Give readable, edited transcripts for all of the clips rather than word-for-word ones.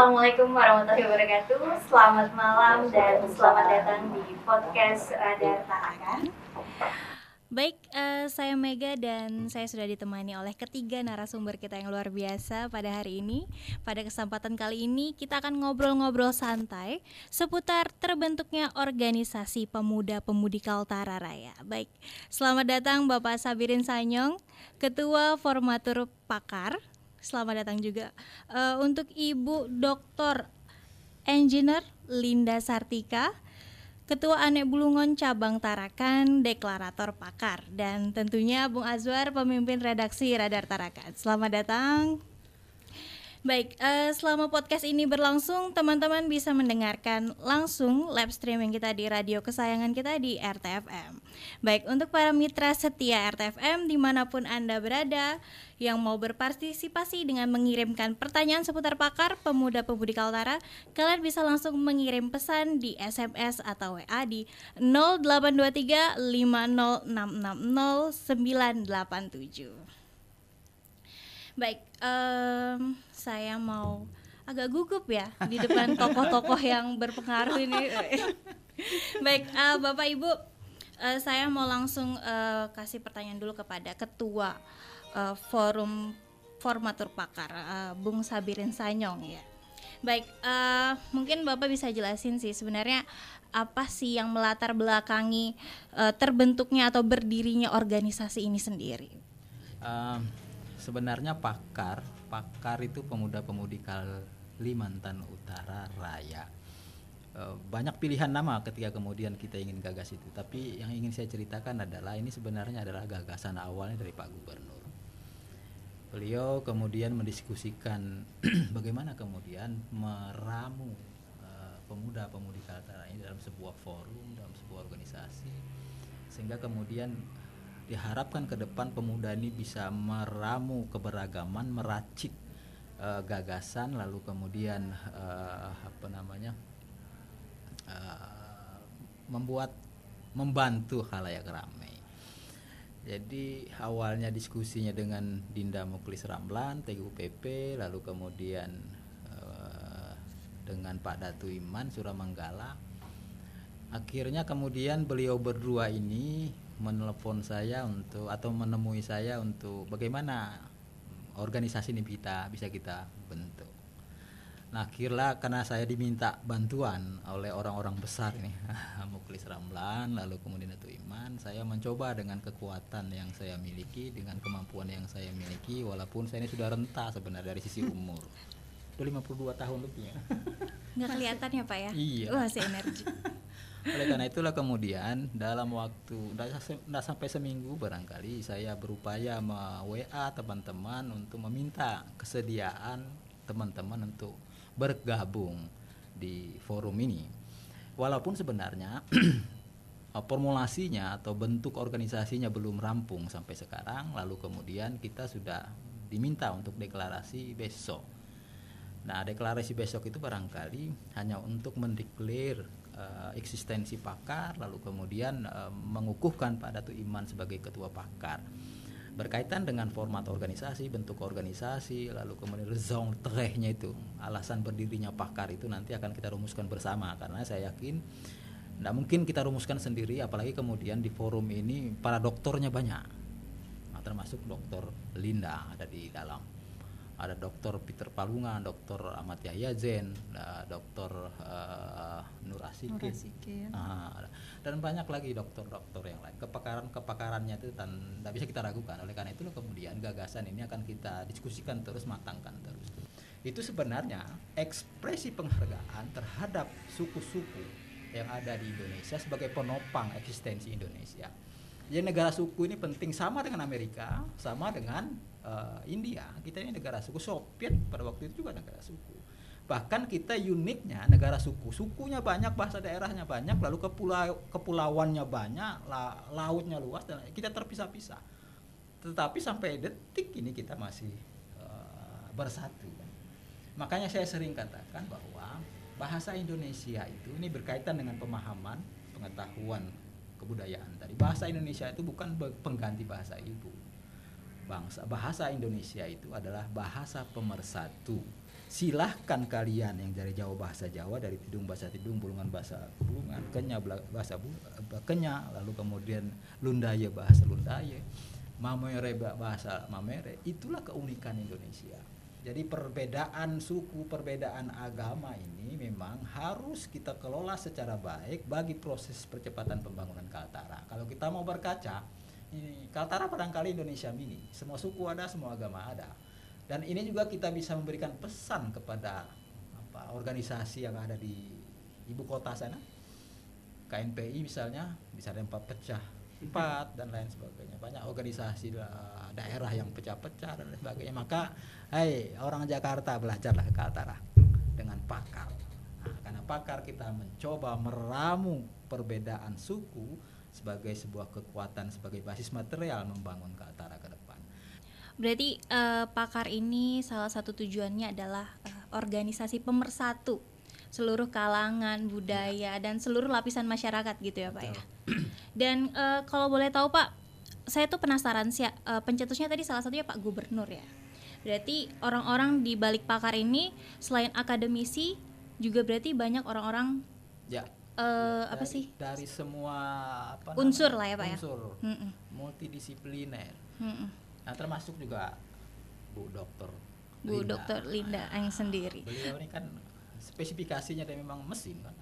Assalamualaikum warahmatullahi wabarakatuh. Selamat malam dan selamat datang di podcast Radar Tarakan. Baik, saya Mega dan saya sudah ditemani oleh ketiga narasumber kita yang luar biasa pada hari ini. Pada kesempatan kali ini kita akan ngobrol-ngobrol santai seputar terbentuknya organisasi pemuda-pemudi Kaltara Raya. Baik, selamat datang Bapak Sabirin Sanyong, Ketua Formatur Pakar. Selamat datang juga untuk Ibu Dr. Engineer Linda Sartika, Ketua Anek Bulungan Cabang Tarakan, Deklarator Pakar, dan tentunya Bung Azwar, pemimpin redaksi Radar Tarakan. Selamat datang. Baik, selama podcast ini berlangsung, teman-teman bisa mendengarkan langsung live streaming kita di radio kesayangan kita di RTFM. Baik, untuk para mitra setia RTFM dimanapun Anda berada, yang mau berpartisipasi dengan mengirimkan pertanyaan seputar pakar pemuda-pemudi Kaltara, kalian bisa langsung mengirim pesan di SMS atau WA di 0823 50660 987. Baik, saya mau agak gugup ya di depan tokoh-tokoh yang berpengaruh ini. Baik, Bapak Ibu, saya mau langsung kasih pertanyaan dulu kepada Ketua Forum Formatur Pakar, Bung Sabirin Sanyong ya. Baik, mungkin Bapak bisa jelasin sih sebenarnya apa sih yang melatar belakangi terbentuknya atau berdirinya organisasi ini sendiri? Sebenarnya pakar itu pemuda-pemudi Kalimantan Utara Raya. Banyak pilihan nama ketika kemudian kita ingin gagas itu. Tapi yang ingin saya ceritakan adalah ini sebenarnya adalah gagasan awalnya dari Pak Gubernur. Beliau kemudian mendiskusikan bagaimana kemudian meramu pemuda-pemudi Kaltara ini dalam sebuah forum, dalam sebuah organisasi, sehingga kemudian diharapkan ke depan pemuda ini bisa meramu keberagaman, meracik gagasan, lalu kemudian membantu khalayak ramai. Jadi awalnya diskusinya dengan Dinda Muklis Ramlan, TGUPP, lalu kemudian dengan Pak Datu Iman Suramanggala. Akhirnya kemudian beliau berdua ini menelepon saya menemui saya untuk bagaimana organisasi ini bisa kita bentuk. Nah, akhirnya karena saya diminta bantuan oleh orang-orang besar ini, Muklis Ramlan, lalu kemudian Datu Iman, saya mencoba dengan kekuatan yang saya miliki, dengan kemampuan yang saya miliki, walaupun saya ini sudah renta sebenarnya dari sisi umur. Sudah 52 tahun lebih ya. Nggak kelihatan ya Pak ya? Iya. Masih energi. Oleh karena itulah kemudian dalam waktu tidak sampai seminggu barangkali saya berupaya WA teman-teman untuk meminta kesediaan teman-teman untuk bergabung di forum ini. Walaupun sebenarnya formulasinya atau bentuk organisasinya belum rampung sampai sekarang, lalu kemudian kita sudah diminta untuk deklarasi besok. Nah, deklarasi besok itu barangkali hanya untuk mendeklar eksistensi pakar, lalu kemudian mengukuhkan Pak Datu Iman sebagai ketua pakar. Berkaitan dengan format organisasi, bentuk organisasi, lalu kemudian raison d'être-nya itu, alasan berdirinya pakar itu nanti akan kita rumuskan bersama, karena saya yakin tidak mungkin kita rumuskan sendiri, apalagi kemudian di forum ini para doktornya banyak, termasuk Dr. Linda ada di dalam. Ada Dr. Peter Palungan, Dr. Ahmad Yahya Zain, Dr. Nur Asikin, dan banyak lagi dokter-dokter yang lain. Kepakarannya itu tidak bisa kita ragukan. Oleh karena itu kemudian gagasan ini akan kita diskusikan terus, matangkan terus. Itu sebenarnya ekspresi penghargaan terhadap suku-suku yang ada di Indonesia sebagai penopang eksistensi Indonesia. Jadi negara suku ini penting, sama dengan Amerika, sama dengan India. Kita ini negara suku. Soviet pada waktu itu juga negara suku. Bahkan kita uniknya negara suku. Sukunya banyak, bahasa daerahnya banyak, lalu kepulauannya banyak, lautnya luas, dan kita terpisah-pisah. Tetapi sampai detik ini kita masih bersatu. Makanya saya sering katakan bahwa bahasa Indonesia itu ini berkaitan dengan pemahaman, pengetahuan, kebudayaan tadi. Bahasa Indonesia itu bukan pengganti bahasa ibu. Bahasa Indonesia itu adalah bahasa pemersatu silahkan kalian yang dari Jawa bahasa Jawa, dari Tidung bahasa Tidung, Bulungan bahasa Bulungan, Kenya bahasa Kenya, lalu kemudian Lundaye bahasa Lundaye, Mamere bahasa Mamere. Itulah keunikan Indonesia. Jadi perbedaan suku, perbedaan agama ini memang harus kita kelola secara baik bagi proses percepatan pembangunan Kaltara. Kalau kita mau berkaca, ini Kaltara barangkali Indonesia mini, semua suku ada, semua agama ada. Dan ini juga kita bisa memberikan pesan kepada organisasi yang ada di ibu kota sana. KNPI misalnya bisa ada 4 pecah, 4 dan lain sebagainya. Banyak organisasi daerah yang pecah-pecah dan lain sebagainya. Maka, orang Jakarta belajarlah ke Kaltara dengan pakar. Nah, karena pakar kita mencoba meramu perbedaan suku sebagai sebuah kekuatan, sebagai basis material membangun Kaltara ke depan. Berarti pakar ini salah satu tujuannya adalah organisasi pemersatu seluruh kalangan budaya dan seluruh lapisan masyarakat gitu ya Pak ya. Dan kalau boleh tahu Pak, saya tuh penasaran sih, pencetusnya tadi salah satunya Pak Gubernur ya. Berarti orang-orang di balik pakar ini selain akademisi juga berarti banyak orang-orang dari semua unsur lah ya Pak ya. Unsur multidisipliner. Nah, termasuk juga Bu Dr. Linda Ang sendiri. Beliau ini kan spesifikasinya dia memang mesin kan.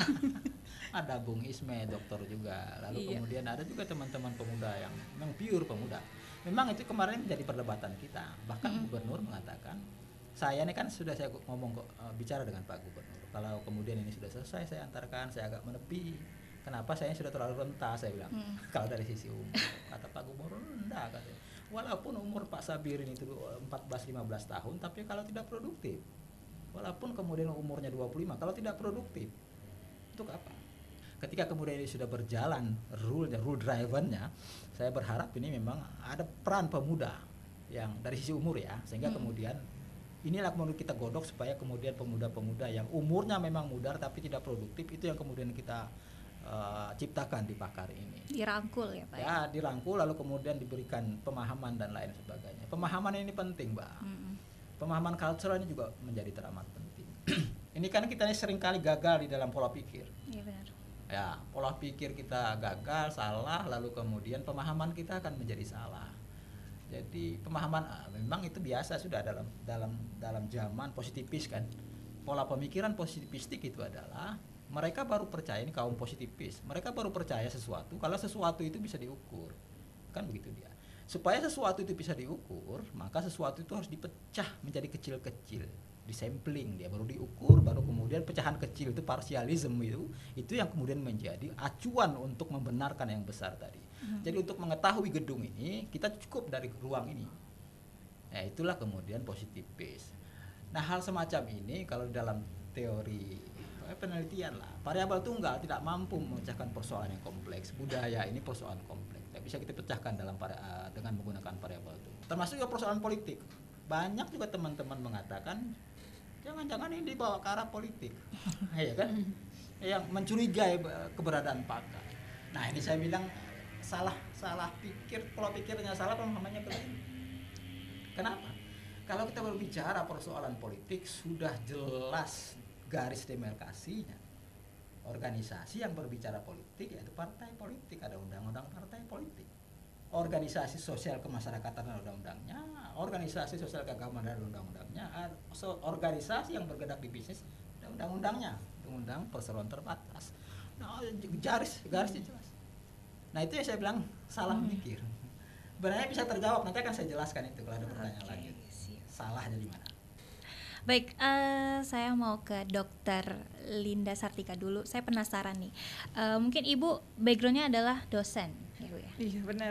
Ada Bung Isme dokter juga. Lalu kemudian ada juga teman-teman pemuda yang memang pure pemuda. Memang itu kemarin menjadi perdebatan kita. Bahkan Gubernur mengatakan, saya ini kan sudah saya ngomong bicara dengan Pak Gubernur. Kalau kemudian ini sudah selesai saya antarkan, saya agak menepi. Kenapa saya sudah terlalu renta, saya bilang. Kalau dari sisi umur, kata Pak Gubernur rendah katanya. Walaupun umur Pak Sabirin itu 14-15 tahun, tapi kalau tidak produktif. Walaupun kemudian umurnya 25, kalau tidak produktif, untuk apa? Ketika kemudian ini sudah berjalan rule drivernya, saya berharap ini memang ada peran pemuda yang dari sisi umur ya, sehingga kemudian inilah kemudian kita godok supaya kemudian pemuda-pemuda yang umurnya memang muda tapi tidak produktif, itu yang kemudian kita ciptakan di pakar ini. Dirangkul ya Pak ya? Dirangkul lalu kemudian diberikan pemahaman dan lain sebagainya. Pemahaman ini penting Mbak. Pemahaman cultural ini juga menjadi teramat penting. Ini kan kita ini seringkali gagal di dalam pola pikir. Iya benar. Ya, pola pikir kita gagal, salah, lalu kemudian pemahaman kita akan menjadi salah. Jadi pemahaman memang itu biasa sudah dalam zaman positifis kan. Pola pemikiran positivistik itu adalah mereka baru percaya, ini kaum positifis, mereka baru percaya sesuatu kalau sesuatu itu bisa diukur, kan begitu dia. Supaya sesuatu itu bisa diukur, maka sesuatu itu harus dipecah menjadi kecil-kecil, disampling, dia baru diukur, baru kemudian pecahan kecil itu parsialisme itu yang kemudian menjadi acuan untuk membenarkan yang besar tadi. Jadi untuk mengetahui gedung ini kita cukup dari ruang ini. Ya itulah kemudian positifis. Nah hal semacam ini kalau dalam teori penelitian lah, variabel tunggal tidak mampu memecahkan persoalan yang kompleks. Budaya ini persoalan kompleks, tidak bisa kita pecahkan dengan menggunakan variabel tunggal. Termasuk juga persoalan politik. Banyak juga teman-teman mengatakan jangan-jangan ini dibawa ke arah politik, ya kan? Yang mencurigai keberadaan pakar. Nah ini saya bilang salah pikir, pola pikirnya salah, pemahamannya keliru. Kenapa? Kalau kita berbicara persoalan politik sudah jelas garis demarkasinya. Organisasi yang berbicara politik yaitu partai politik, ada undang-undang partai politik. Organisasi sosial kemasyarakatan ada undang-undangnya, organisasi sosial keagamaan ada undang-undangnya, organisasi yang bergerak di bisnis ada undang-undangnya, undang-undang perseroan terbatas. Nah, garisnya jelas. Nah itu yang saya bilang salah pikir. Sebenarnya bisa terjawab, nanti akan saya jelaskan itu kalau ada pertanyaan lagi. Salahnya di mana? Baik, saya mau ke Dr. Linda Sartika dulu. Saya penasaran nih, mungkin Ibu backgroundnya adalah dosen, Ibu ya? Iya benar.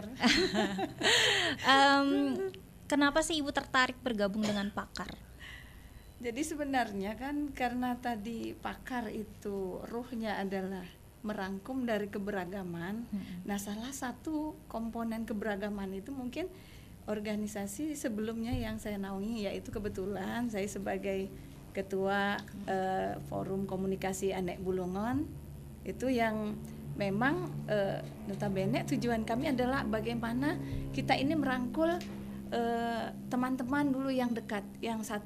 Kenapa sih Ibu tertarik bergabung dengan pakar? Jadi sebenarnya kan karena tadi pakar itu ruhnya adalah merangkum dari keberagaman. Nah salah satu komponen keberagaman itu mungkin organisasi sebelumnya yang saya naungi, yaitu kebetulan saya sebagai ketua forum komunikasi Anek Bulungan, itu yang memang notabene tujuan kami adalah bagaimana kita ini merangkul teman-teman dulu yang dekat, yang satu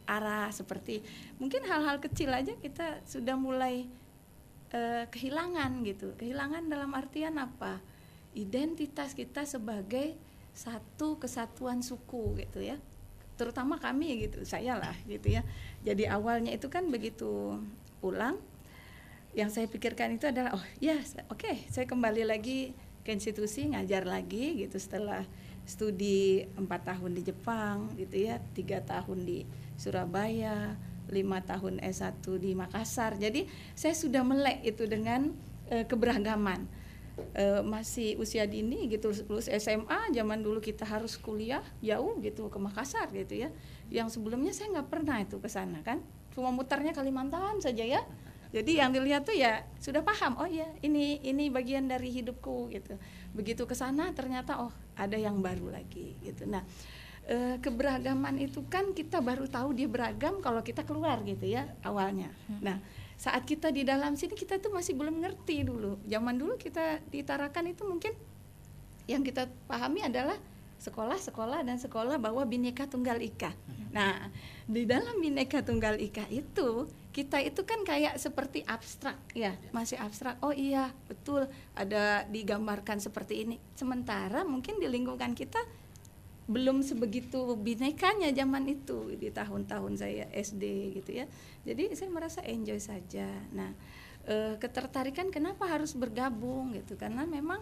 arah, seperti mungkin hal-hal kecil aja kita sudah mulai kehilangan gitu. Kehilangan dalam artian apa? Identitas kita sebagai satu kesatuan suku gitu ya. Terutama kami gitu, saya lah gitu ya. Jadi awalnya itu kan begitu pulang, yang saya pikirkan itu adalah saya kembali lagi ke institusi, ngajar lagi gitu setelah studi 4 tahun di Jepang gitu ya, 3 tahun di Surabaya, 5 tahun S1 di Makassar. Jadi saya sudah melek itu dengan keberagaman. Masih usia dini gitu, lulus SMA, zaman dulu kita harus kuliah jauh gitu ke Makassar gitu ya. Yang sebelumnya saya nggak pernah itu ke sana kan, cuma mutarnya Kalimantan saja ya. Jadi yang dilihat tuh ya sudah paham, oh ya ini bagian dari hidupku gitu. Begitu ke sana ternyata ada yang baru lagi gitu. Nah, keberagaman itu kan kita baru tahu dia beragam kalau kita keluar gitu ya awalnya. Nah, saat kita di dalam sini kita tuh masih belum ngerti dulu. Zaman dulu kita di Tarakan itu mungkin yang kita pahami adalah sekolah dan sekolah bahwa Bhinneka Tunggal Ika. Nah, di dalam Bhinneka Tunggal Ika itu kita itu kan kayak seperti abstrak ya, masih abstrak. Oh iya, betul, ada digambarkan seperti ini. Sementara mungkin di lingkungan kita belum sebegitu binekanya zaman itu di tahun-tahun saya SD gitu ya. Jadi saya merasa enjoy saja. Nah, ketertarikan kenapa harus bergabung gitu, karena memang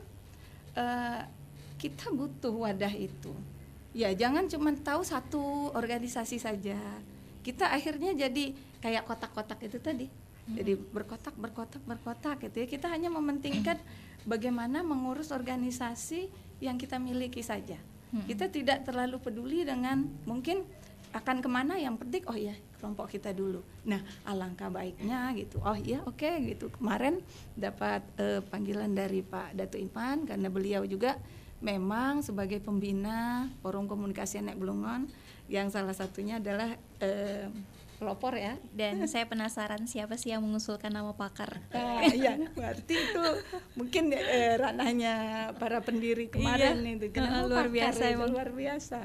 kita butuh wadah itu. Ya gitu. Jangan cuma tahu satu organisasi saja. Kita akhirnya jadi kayak kotak-kotak itu tadi. Jadi berkotak gitu ya. Kita hanya mementingkan bagaimana mengurus organisasi yang kita miliki saja. Kita tidak terlalu peduli dengan mungkin akan kemana, yang penting kelompok kita dulu. Nah, alangkah baiknya gitu. Gitu. Kemarin dapat panggilan dari Pak Datuk Iman karena beliau juga memang sebagai pembina Forum Komunikasi Anak Blungon, yang salah satunya adalah pelopor ya. Dan saya penasaran siapa sih yang mengusulkan nama pakar. Iya, berarti itu mungkin ranahnya para pendiri kemarin itu. Kenapa luar biasa pakar, emang. Luar biasa.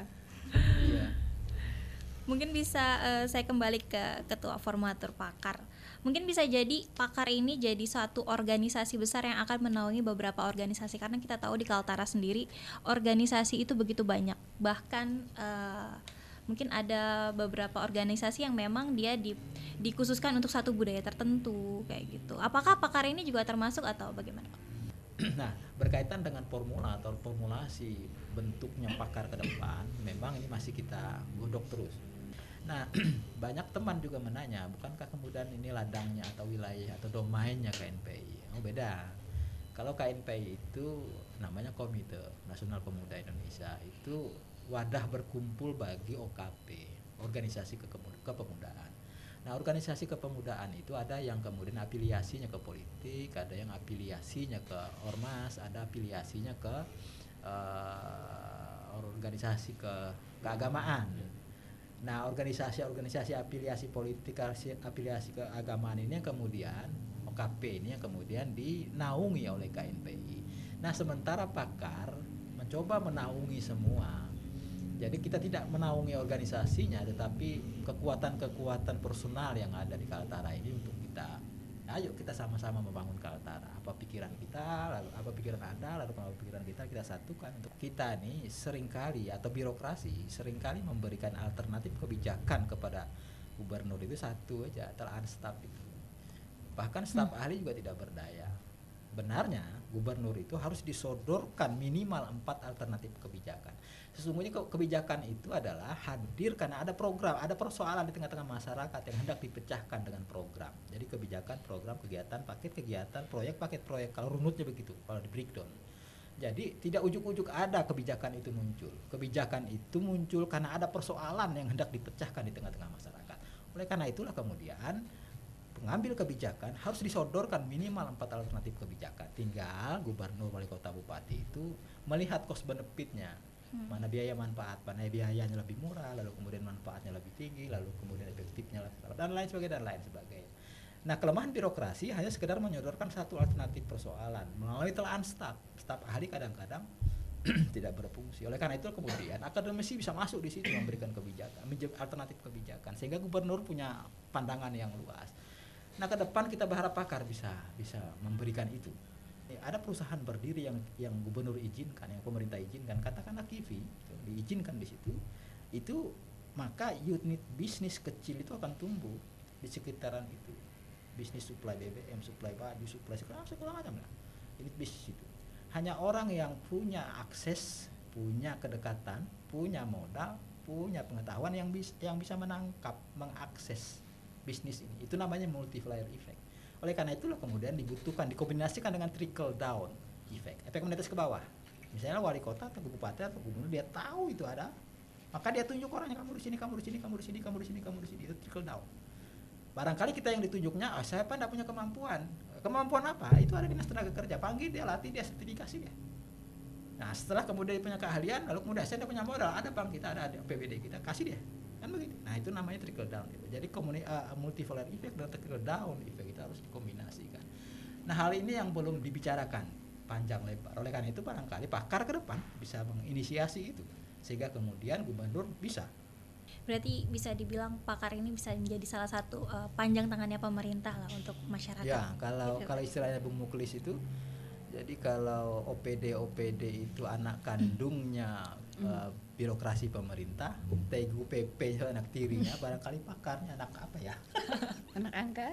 Mungkin bisa saya kembali ke ketua formatur pakar. Mungkin bisa jadi pakar ini jadi satu organisasi besar yang akan menaungi beberapa organisasi, karena kita tahu di Kaltara sendiri organisasi itu begitu banyak. Bahkan mungkin ada beberapa organisasi yang memang dia dikhususkan untuk satu budaya tertentu kayak gitu. Apakah pakar ini juga termasuk atau bagaimana? Nah, berkaitan dengan formula atau formulasi bentuknya pakar ke depan, memang ini masih kita godok terus. Nah, banyak teman juga menanya, bukankah kemudian ini ladangnya atau wilayah atau domainnya KNPI? Beda. Kalau KNPI itu namanya Komite Nasional Pemuda Indonesia, itu wadah berkumpul bagi OKP, organisasi kepemudaan. Nah, organisasi kepemudaan itu ada yang kemudian afiliasinya ke politik, ada yang afiliasinya ke ormas, ada afiliasinya ke organisasi keagamaan. Nah, organisasi afiliasi politik, afiliasi keagamaan ini yang kemudian OKP ini yang kemudian dinaungi oleh KNPI. Nah, sementara pakar mencoba menaungi semua. Jadi kita tidak menaungi organisasinya, tetapi kekuatan-kekuatan personal yang ada di Kaltara ini untuk kita, ayo kita sama-sama membangun Kaltara. Apa pikiran kita, lalu apa pikiran Anda, lalu apa pikiran kita satukan. Untuk kita nih seringkali atau birokrasi seringkali memberikan alternatif kebijakan kepada gubernur itu satu aja, telaan staf itu. Bahkan staf ahli juga tidak berdaya. Benarnya gubernur itu harus disodorkan minimal 4 alternatif kebijakan. Sesungguhnya kebijakan itu adalah hadir karena ada program, ada persoalan di tengah-tengah masyarakat yang hendak dipecahkan dengan program. Jadi kebijakan, program, kegiatan, paket kegiatan, proyek, paket proyek, kalau runutnya begitu, kalau di breakdown. Jadi tidak ujuk-ujuk ada kebijakan itu muncul. Kebijakan itu muncul karena ada persoalan yang hendak dipecahkan di tengah-tengah masyarakat. Oleh karena itulah kemudian pengambil kebijakan harus disodorkan minimal 4 alternatif kebijakan. Tinggal gubernur, wali kota, bupati itu melihat cost benefitnya. Mana biaya manfaat, mana biayanya lebih murah, lalu kemudian manfaatnya lebih tinggi, lalu kemudian efektifnya dan lain sebagainya. Nah, kelemahan birokrasi hanya sekedar menyodorkan satu alternatif persoalan melalui telaan staf ahli kadang-kadang tidak berfungsi. Oleh karena itu kemudian akademisi bisa masuk di situ memberikan kebijakan, alternatif kebijakan, sehingga gubernur punya pandangan yang luas. Nah, ke depan kita berharap pakar bisa memberikan itu. Ada perusahaan berdiri yang gubernur izinkan, yang pemerintah izinkan, katakanlah Kivi, diizinkan di situ, itu maka unit bisnis kecil itu akan tumbuh di sekitaran itu. Bisnis suplai BBM, suplai baju, suplai segala macam lah. Unit bisnis itu. Hanya orang yang punya akses, punya kedekatan, punya modal, punya pengetahuan yang bisa menangkap, mengakses bisnis ini. Itu namanya multiplier effect. Oleh karena itulah kemudian dibutuhkan, dikombinasikan dengan trickle down effect, efek menetes ke bawah. Misalnya wali kota atau bupati atau gubernur dia tahu itu ada, maka dia tunjuk orangnya, kamu di sini, kamu di sini, kamu di sini, kamu di sini, kamu di sini. Itu trickle down. Barangkali kita yang ditunjuknya, saya tidak punya kemampuan. Kemampuan apa? Itu ada dinas tenaga kerja. Panggil dia, latih dia, sertifikasi dia. Nah, setelah kemudian dia punya keahlian, lalu kemudian saya tidak punya modal, ada bank kita, ada PBD kita, kasih dia. Kan begitu. Nah, itu namanya trickle down gitu. Jadi multiplier effect dan trickle down effect itu harus dikombinasikan. Nah, hal ini yang belum dibicarakan panjang lebar. Oleh karena itu barangkali pakar ke depan bisa menginisiasi itu, sehingga kemudian gubernur bisa. Berarti bisa dibilang pakar ini bisa menjadi salah satu panjang tangannya pemerintah lah untuk masyarakat. Ya, kalau istilahnya Bung Muklis itu, jadi kalau OPD itu anak kandungnya birokrasi pemerintah, TGUPP anak tirinya, barangkali pakarnya anak apa ya? Anak angkat.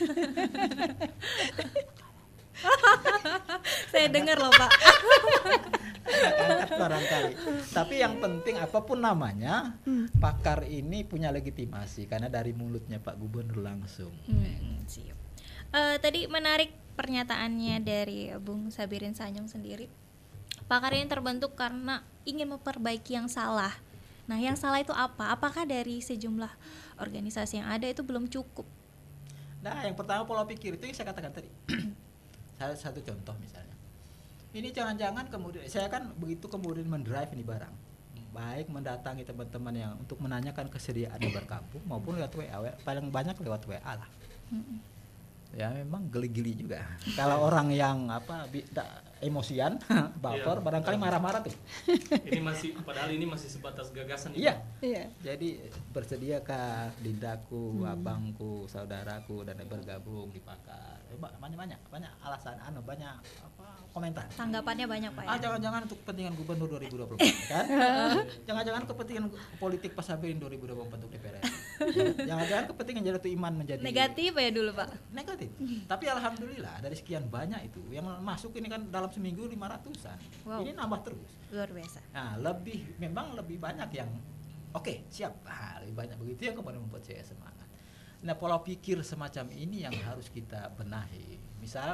Saya dengar loh Pak. Angkat barangkali. Tapi yang penting apapun namanya, pakar ini punya legitimasi karena dari mulutnya Pak Gubernur langsung. Siap. Tadi menarik pernyataannya dari Bung Sabirin Sanyong sendiri. Pakar ini terbentuk karena ingin memperbaiki yang salah. Nah, yang salah itu apa? Apakah dari sejumlah organisasi yang ada itu belum cukup? Nah, yang pertama pola pikir itu yang saya katakan tadi. Satu contoh misalnya. Ini jangan-jangan kemudian saya kan begitu kemudian mendrive ini barang. Baik mendatangi teman-teman yang untuk menanyakan kesediaannya bergabung maupun lewat WA, paling banyak lewat WA lah. Ya memang geli-geli juga. Kalau orang yang emosian, baper, barangkali marah-marah tuh. Padahal ini masih sebatas gagasan. Iya. Jadi bersediakah Dindaku, abangku, saudaraku dan bergabung di pakar. Banyak alasan, banyak komentar. Tanggapannya banyak Pak ya. Jangan-jangan untuk kepentingan gubernur 2024 kan? Jangan-jangan kepentingan politik Pak Sabirin 2024 untuk DPR. Jangan-jangan kepentingan Jalatu Iman menjadi negatif ya dulu Pak. Negatif. Tapi alhamdulillah dari sekian banyak itu yang masuk ini kan dalam seminggu 500-an. Wow. Ini nambah terus. Luar biasa. Nah, memang lebih banyak yang siap. Lebih banyak begitu yang kemudian membuat saya semangat. Nah, pola pikir semacam ini yang harus kita benahi. Misal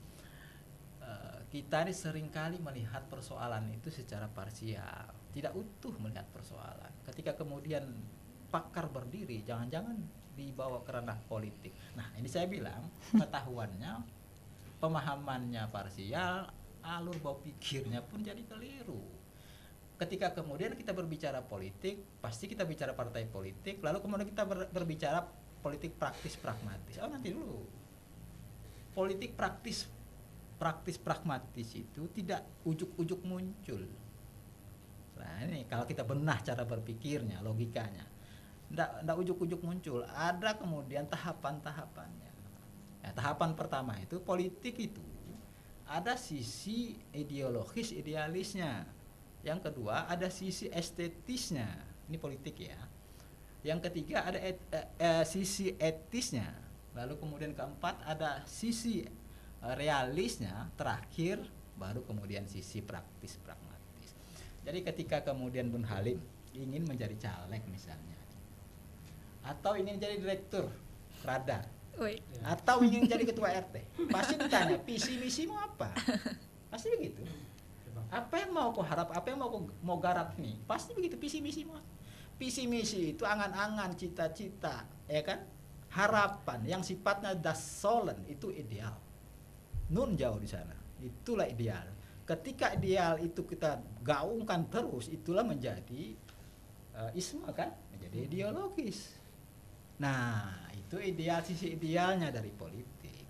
kita ini seringkali melihat persoalan itu secara parsial, tidak utuh melihat persoalan. Ketika kemudian pakar berdiri, jangan-jangan dibawa ke ranah politik. Nah, ini saya bilang pengetahuannya, pemahamannya parsial, alur bawa pikirnya pun jadi keliru. Ketika kemudian kita berbicara politik, pasti kita bicara partai politik, lalu kemudian kita berbicara politik praktis pragmatis. Nanti dulu. Politik praktis pragmatis itu tidak ujuk-ujuk muncul. Nah, ini kalau kita benah cara berpikirnya, logikanya. Nggak ujuk-ujuk muncul, ada kemudian tahapan-tahapannya. Ya, tahapan pertama itu politik itu ada sisi ideologis idealisnya. Yang kedua ada sisi estetisnya, ini politik ya. Yang ketiga ada sisi etisnya. Lalu kemudian keempat ada sisi realisnya, terakhir baru kemudian sisi praktis pragmatis. Jadi ketika kemudian Bun Halim ingin menjadi caleg misalnya, atau ingin jadi direktur radar, atau ingin jadi ketua RT, pasti ditanya visi misimu apa, pasti begitu. Apa yang mau kau harap, apa yang mau garap nih, pasti begitu visi misimu. Visi misi itu angan-angan, cita-cita, ya kan, harapan yang sifatnya dasolen itu ideal. Nun jauh di sana, itulah ideal. Ketika ideal itu kita gaungkan terus, itulah menjadi isma kan, menjadi ideologis. Nah, itu ideal, sisi idealnya dari politik.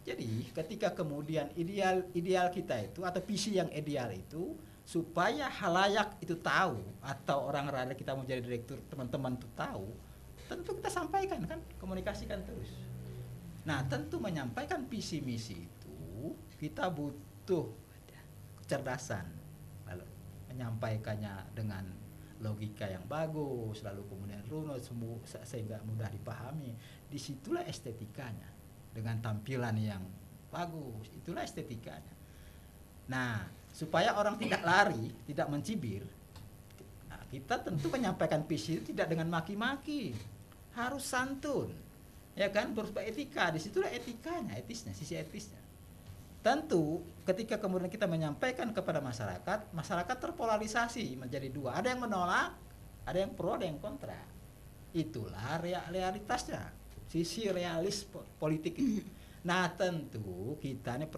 Jadi ketika kemudian ideal kita itu atau visi yang ideal itu supaya halayak itu tahu atau orang-orang kita mau jadi direktur, teman-teman itu tahu, tentu kita sampaikan kan, komunikasikan terus. Nah, tentu menyampaikan visi misi itu kita butuh kecerdasan, lalu menyampaikannya dengan logika yang bagus, lalu kemudian runut sehingga mudah dipahami. Disitulah estetikanya, dengan tampilan yang bagus, itulah estetikanya. Nah, supaya orang tidak lari, tidak mencibir, nah, kita tentu menyampaikan visi itu tidak dengan maki-maki, harus santun, ya kan, beretika. Disitulah etikanya, etisnya, sisi etisnya. Tentu ketika kemudian kita menyampaikan kepada masyarakat terpolarisasi menjadi dua, ada yang menolak, ada yang pro, ada yang kontra. Itulah realitasnya, sisi realis politik itu. Nah, tentu kita ini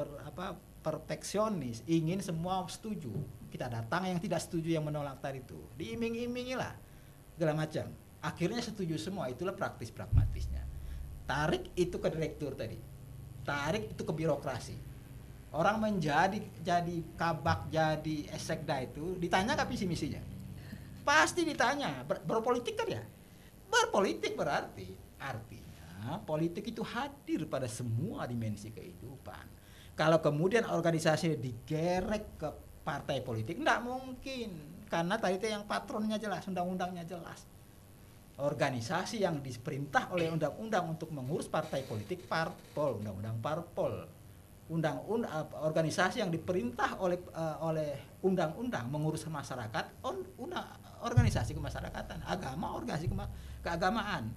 perfeksionis, ingin semua setuju. Kita datang, yang tidak setuju, yang menolak tadi itu diiming-imingilah segala macam. Akhirnya setuju semua. Itulah praktis pragmatisnya. Tarik itu ke direktur tadi, tarik itu ke birokrasi. Orang menjadi kabak, jadi sekda itu ditanya nggak visi misinya? Pasti ditanya. Berpolitik kan ya? Berpolitik berarti artinya politik itu hadir pada semua dimensi kehidupan. Kalau kemudian organisasi digerek ke partai politik, enggak mungkin. Karena tadi itu yang patronnya jelas, undang-undangnya jelas. Organisasi yang diperintah oleh undang-undang untuk mengurus partai politik, parpol, undang-undang parpol. Organisasi yang diperintah oleh undang-undang mengurus masyarakat, organisasi kemasyarakatan, agama, organisasi keagamaan.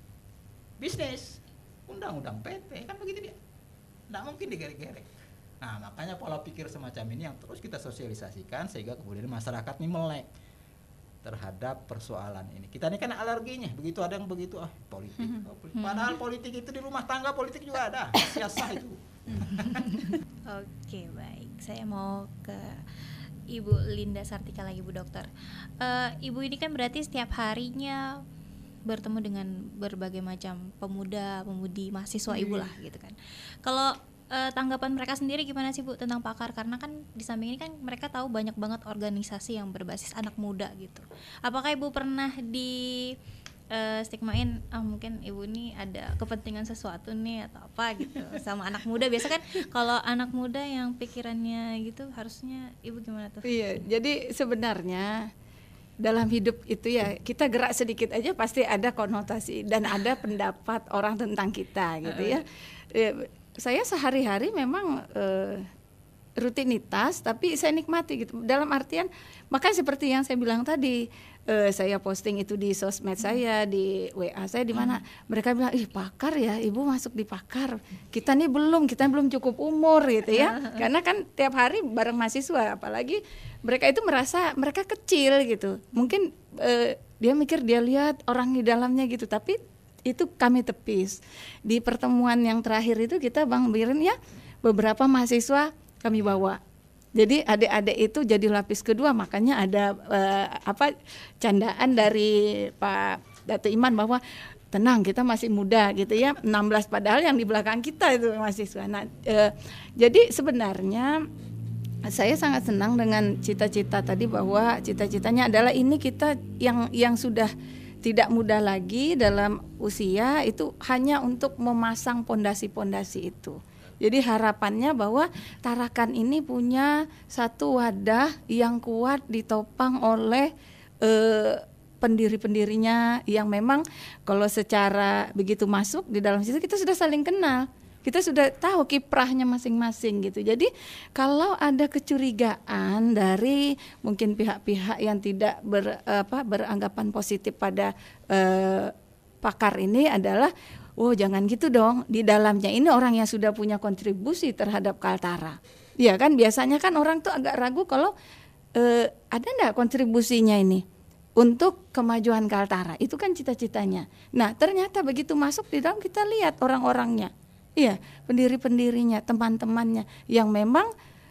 Bisnis, undang-undang PT, kan begitu dia. Nggak mungkin digerek-gerek. Nah, makanya pola pikir semacam ini yang terus kita sosialisasikan sehingga kemudian masyarakat ini melek terhadap persoalan ini. Kita ini kan alerginya, begitu ada yang begitu, politik. Padahal politik itu di rumah tangga, politik juga ada, siasah itu. Oke, baik. Saya mau ke Ibu Linda Sartika lagi, Bu Dokter. Ibu ini kan berarti setiap harinya bertemu dengan berbagai macam pemuda-pemudi, mahasiswa Ibu lah gitu kan. Kalau tanggapan mereka sendiri gimana sih Bu tentang Pakar? Karena kan di samping ini kan mereka tahu banyak banget organisasi yang berbasis anak muda gitu. Apakah Ibu pernah di stigmain mungkin Ibu ini ada kepentingan sesuatu nih atau apa gitu sama anak muda? Biasa kan kalau anak muda yang pikirannya gitu, harusnya Ibu gimana tuh? Iya, jadi sebenarnya dalam hidup itu ya kita gerak sedikit aja pasti ada konotasi dan ada pendapat orang tentang kita gitu ya. Saya sehari-hari memang rutinitas, tapi saya nikmati gitu. Dalam artian, makanya seperti yang saya bilang tadi, saya posting itu di sosmed saya, di WA saya, di mana mereka bilang, ih Pakar ya, Ibu masuk di Pakar. Kita belum cukup umur gitu ya. Karena kan tiap hari bareng mahasiswa, apalagi mereka itu merasa mereka kecil gitu. Mungkin dia mikir, dia lihat orang di dalamnya gitu, tapi itu kami tepis. Di pertemuan yang terakhir itu kita Bang Birin ya, beberapa mahasiswa kami bawa. Jadi adik-adik itu jadi lapis kedua, makanya ada candaan dari Pak Dato Iman bahwa tenang, kita masih muda gitu ya, 16 padahal yang di belakang kita itu mahasiswa. Nah, jadi sebenarnya saya sangat senang dengan cita-cita tadi, bahwa cita-citanya adalah ini kita yang sudah tidak muda lagi dalam usia itu hanya untuk memasang pondasi-pondasi itu. Jadi harapannya bahwa Tarakan ini punya satu wadah yang kuat ditopang oleh pendiri-pendirinya yang memang kalau secara begitu masuk di dalam situ kita sudah saling kenal. Kita sudah tahu kiprahnya masing-masing gitu. Jadi kalau ada kecurigaan dari mungkin pihak-pihak yang tidak beranggapan positif pada Pakar ini adalah, oh jangan gitu dong, di dalamnya ini orang yang sudah punya kontribusi terhadap Kaltara. Iya kan, biasanya kan orang tuh agak ragu kalau ada enggak kontribusinya ini untuk kemajuan Kaltara. Itu kan cita-citanya. Nah ternyata begitu masuk di dalam kita lihat orang-orangnya. Iya, pendiri-pendirinya, teman-temannya yang memang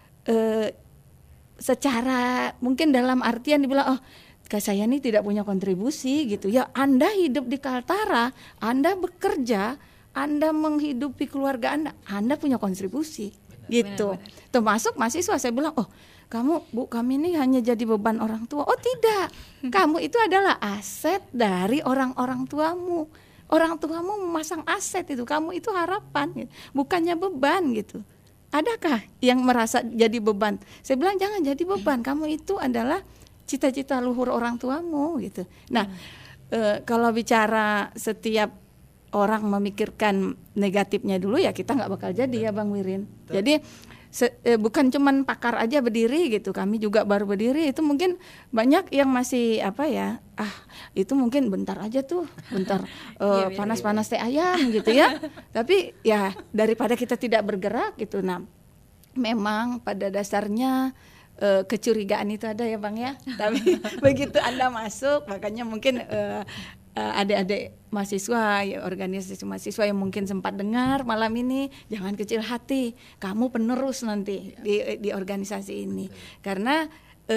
secara mungkin dalam artian dibilang, oh saya ini tidak punya kontribusi gitu ya. Anda hidup di Kaltara, Anda bekerja, Anda menghidupi keluarga Anda punya kontribusi gitu. Termasuk mahasiswa, saya bilang, oh kamu Bu, kami ini hanya jadi beban orang tua. Oh tidak, kamu itu adalah aset dari orang-orang tuamu. Orang tuamu memasang aset itu, kamu itu harapan, gitu. Bukannya beban gitu. Adakah yang merasa jadi beban? Saya bilang jangan jadi beban, kamu itu adalah cita-cita luhur orang tuamu gitu. Nah, kalau bicara setiap orang memikirkan negatifnya dulu ya kita nggak bakal jadi ya Bang Wirin. Jadi bukan cuman pakar aja berdiri gitu, kami juga baru berdiri, itu mungkin banyak yang masih itu mungkin bentar aja tuh, bentar panas-panas teh ayam gitu ya. Tapi ya daripada kita tidak bergerak gitu. Nah, memang pada dasarnya kecurigaan itu ada ya Bang ya. Tapi begitu Anda masuk, makanya mungkin adik-adik mahasiswa, ya, organisasi mahasiswa yang mungkin sempat dengar malam ini, jangan kecil hati, kamu penerus nanti di organisasi ini, karena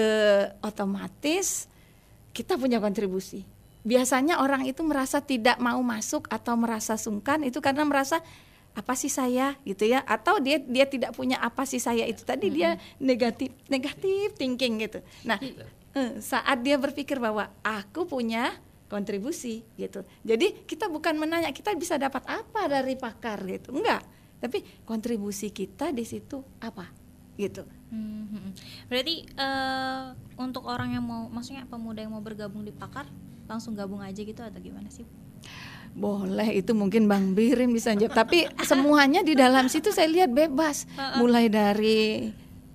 otomatis kita punya kontribusi. Biasanya orang itu merasa tidak mau masuk atau merasa sungkan itu karena merasa apa sih saya gitu ya, atau dia tidak punya apa sih saya itu tadi, dia negatif thinking gitu. Nah, saat dia berpikir bahwa aku punya kontribusi gitu. Jadi kita bukan menanya kita bisa dapat apa dari pakar gitu, enggak. Tapi kontribusi kita di situ apa gitu. Berarti untuk orang yang mau, maksudnya pemuda yang mau bergabung di pakar langsung gabung aja gitu atau gimana sih? Boleh, itu mungkin Bang Birin bisa jawab. Tapi semuanya di dalam situ saya lihat bebas. Mulai dari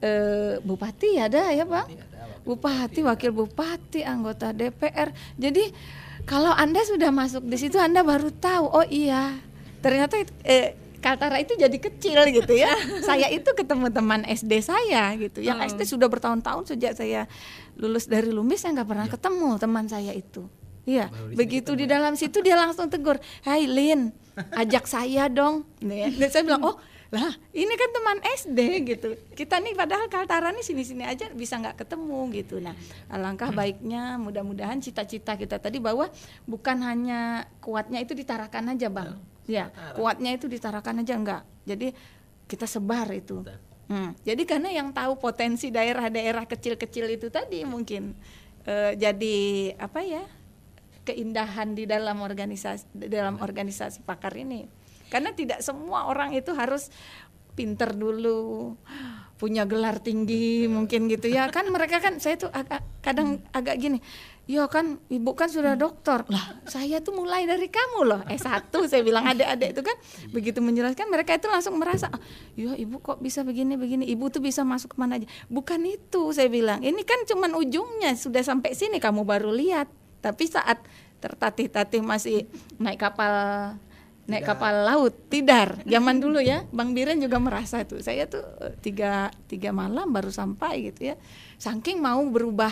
bupati ada ya Bang? Bupati, wakil bupati, anggota DPR. Jadi kalau Anda sudah masuk di situ, Anda baru tahu, oh iya, ternyata Kaltara itu jadi kecil gitu ya. Saya itu ketemu teman SD saya gitu, yang SD sudah bertahun-tahun, sejak saya lulus dari LUMIS saya nggak pernah ketemu teman saya itu. Iya, begitu di dalam situ dia langsung tegur, "Hai Lin, ajak saya dong." Dan saya bilang, "Oh, lah ini kan teman SD gitu. Kita nih padahal Kaltara nih sini-sini aja bisa nggak ketemu gitu." Nah, alangkah baiknya mudah-mudahan cita-cita kita tadi bahwa bukan hanya kuatnya itu ditarakan aja Bang. Ya, kuatnya itu ditarakan aja enggak. Jadi kita sebar itu. Jadi karena yang tahu potensi daerah-daerah kecil-kecil itu tadi mungkin jadi apa ya? Keindahan di dalam organisasi pakar ini. Karena tidak semua orang itu harus pinter dulu, punya gelar tinggi mungkin gitu ya. Kan mereka kan, saya tuh kadang agak gini, ya kan ibu kan sudah doktor, lah saya tuh mulai dari kamu loh S1, saya bilang adik-adik itu kan begitu menjelaskan mereka itu langsung merasa, ya ibu kok bisa begini, ibu tuh bisa masuk kemana aja. Bukan itu, saya bilang, ini kan cuman ujungnya, sudah sampai sini kamu baru lihat. Tapi saat tertatih-tatih masih naik kapal laut, tidar. Zaman dulu ya, Bang Biren juga merasa itu. Saya tuh tiga malam baru sampai gitu ya. Saking mau berubah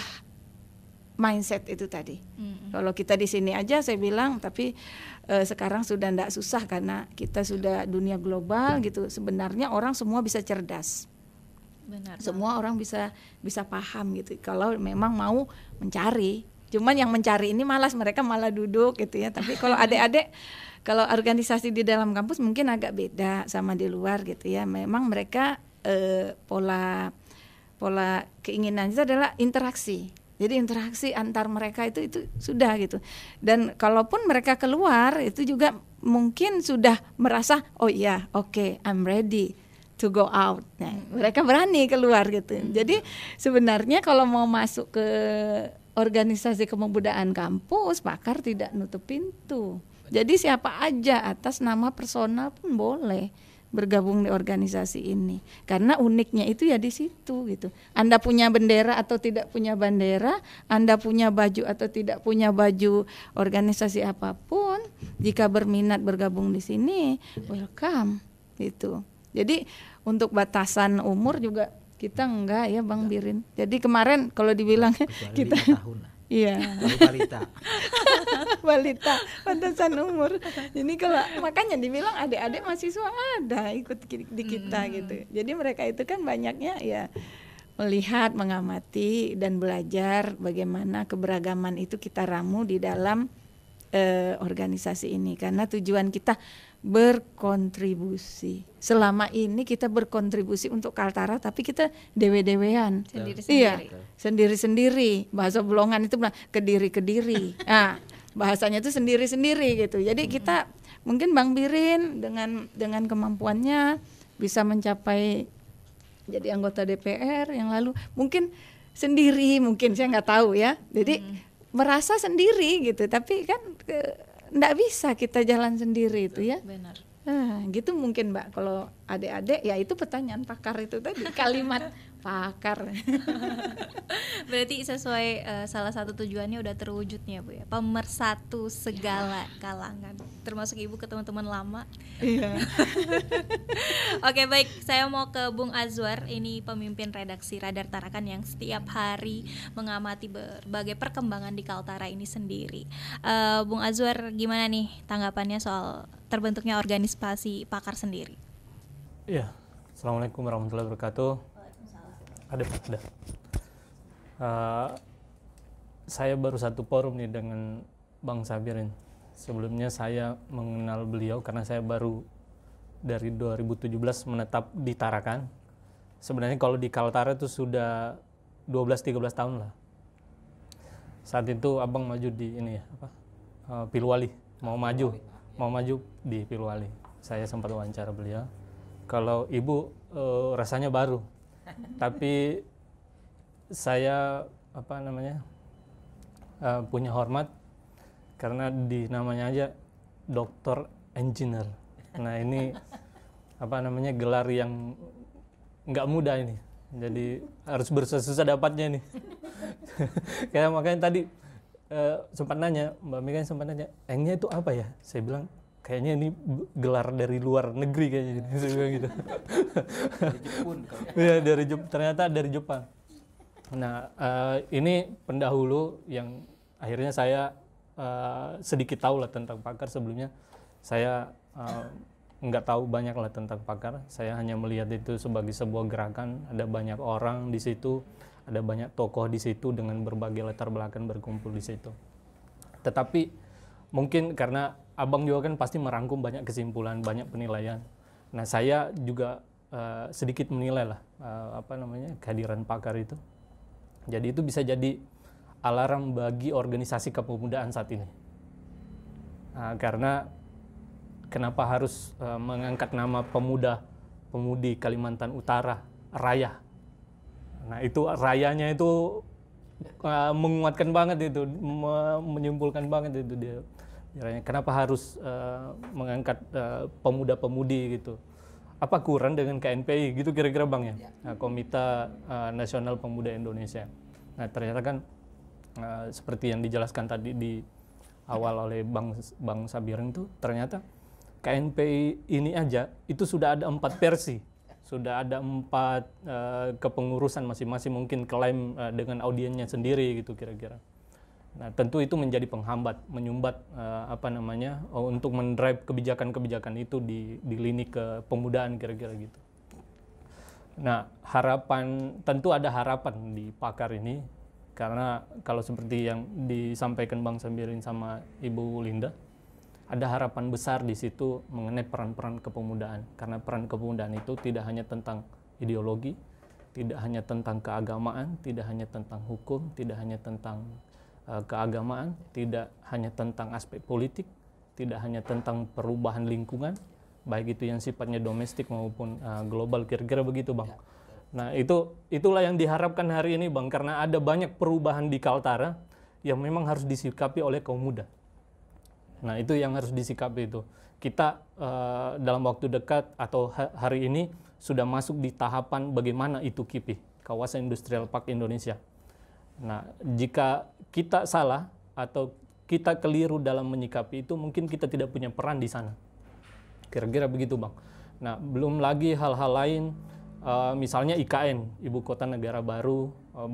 mindset itu tadi. Kalau kita di sini aja saya bilang, tapi sekarang sudah enggak susah karena kita sudah dunia global gitu. Sebenarnya orang semua bisa cerdas. Benar. Semua orang bisa paham gitu. Kalau memang mau mencari. Cuman yang mencari ini malas, mereka malah duduk gitu ya. Tapi kalau adik-adik, kalau organisasi di dalam kampus mungkin agak beda sama di luar gitu ya. Memang mereka pola keinginan itu adalah interaksi. Jadi interaksi antar mereka itu sudah gitu. Dan kalaupun mereka keluar itu juga mungkin sudah merasa, oh iya, oke, I'm ready to go out. Nah, mereka berani keluar gitu. Jadi sebenarnya kalau mau masuk ke organisasi kepemudaan kampus, pakar tidak nutup pintu. Jadi siapa aja atas nama personal pun boleh bergabung di organisasi ini. Karena uniknya itu ya di situ gitu. Anda punya bendera atau tidak punya bendera, Anda punya baju atau tidak punya baju organisasi apapun, jika berminat bergabung di sini, welcome gitu. Jadi untuk batasan umur juga kita enggak ya Bang Birin. Jadi kemarin kalau dibilang kita iya. Balita batasan umur. Jadi kalau makanya dibilang adik-adik mahasiswa ada ikut di kita gitu. Jadi mereka itu kan banyaknya ya melihat, mengamati dan belajar bagaimana keberagaman itu kita ramu di dalam organisasi ini. Karena tujuan kita berkontribusi. Selama ini kita berkontribusi untuk Kaltara, tapi kita dewe-dewean. Sendiri-sendiri. Iya, sendiri-sendiri. Bahasa Bolongan itu bilang kediri-kediri. Nah, bahasanya itu sendiri-sendiri gitu. Jadi kita mungkin Bang Birin dengan kemampuannya bisa mencapai jadi anggota DPR yang lalu mungkin sendiri, mungkin saya nggak tahu ya. Jadi merasa sendiri gitu, tapi kan nggak bisa kita jalan sendiri itu ya. Benar. Gitu mungkin Mbak. Kalau adik-adik ya itu pertanyaan pakar itu tadi, kalimat pakar. Berarti sesuai salah satu tujuannya udah terwujudnya Bu ya, pemersatu segala kalangan, termasuk Ibu ke teman-teman lama. Iya. Oke baik, saya mau ke Bung Azwar, ini pemimpin redaksi Radar Tarakan yang setiap hari mengamati berbagai perkembangan di Kaltara ini sendiri. Bung Azwar, gimana nih tanggapannya soal terbentuknya organisasi pakar sendiri? Iya, Assalamualaikum warahmatullahi wabarakatuh. Ada. Saya baru satu forum nih dengan Bang Sabirin. Sebelumnya saya mengenal beliau karena saya baru dari 2017 menetap di Tarakan. Sebenarnya kalau di Kaltara itu sudah 12-13 tahun lah. Saat itu Abang maju di ini ya, Pilwali, mau maju di Pilwali. Saya sempat wawancara beliau. Kalau Ibu rasanya baru. Tapi saya punya hormat karena di namanya aja doktor engineer. Nah ini gelar yang nggak mudah ini. Jadi harus bersusah dapatnya nih. Kayak makanya tadi sempat nanya, Mbak Mega sempat nanya, engnya itu apa ya? Saya bilang kayaknya ini gelar dari luar negeri kayaknya gitu. Saya bilang gitu. Ya, ternyata dari Jepang. Nah, ini pendahulu yang akhirnya saya sedikit tahu lah tentang pakar. Sebelumnya saya nggak tahu banyak lah tentang pakar. Saya hanya melihat itu sebagai sebuah gerakan. Ada banyak orang di situ, ada banyak tokoh di situ dengan berbagai latar belakang berkumpul di situ. Tetapi mungkin karena Abang juga kan pasti merangkum banyak kesimpulan, banyak penilaian. Nah, saya juga sedikit menilai lah kehadiran pakar itu. Jadi itu bisa jadi alarm bagi organisasi kepemudaan saat ini. Karena kenapa harus mengangkat nama pemudi Kalimantan Utara Raya? Nah, itu rayanya itu menguatkan banget itu, menyimpulkan banget itu dia. Kenapa harus mengangkat pemuda-pemudi gitu? Apa kurang dengan KNPI gitu kira-kira Bang ya? Nah, Komite Nasional Pemuda Indonesia. Nah ternyata kan seperti yang dijelaskan tadi di awal oleh Bang Sabirin itu, ternyata KNPI ini aja itu sudah ada 4 versi. Sudah ada 4 kepengurusan masing-masing, mungkin klaim dengan audiennya sendiri gitu kira-kira. Nah, tentu itu menjadi penghambat, menyumbat untuk mendrive kebijakan-kebijakan itu di lini kepemudaan kira-kira gitu. Nah, tentu ada harapan di pakar ini, karena kalau seperti yang disampaikan Bang Sabirin sama Ibu Linda, ada harapan besar di situ mengenai peran-peran kepemudaan, karena peran kepemudaan itu tidak hanya tentang ideologi, tidak hanya tentang keagamaan, tidak hanya tentang hukum, tidak hanya tentang keagamaan, tidak hanya tentang aspek politik, tidak hanya tentang perubahan lingkungan, baik itu yang sifatnya domestik maupun global, kira-kira begitu Bang. Nah itulah yang diharapkan hari ini Bang, karena ada banyak perubahan di Kaltara yang memang harus disikapi oleh kaum muda. Nah itu yang harus disikapi itu. Kita dalam waktu dekat atau hari ini sudah masuk di tahapan bagaimana itu KIPI, Kawasan Industrial Park Indonesia. Nah, jika kita salah atau kita keliru dalam menyikapi itu, mungkin kita tidak punya peran di sana. Kira-kira begitu, Bang. Nah, belum lagi hal-hal lain, misalnya IKN, Ibu Kota Negara Baru,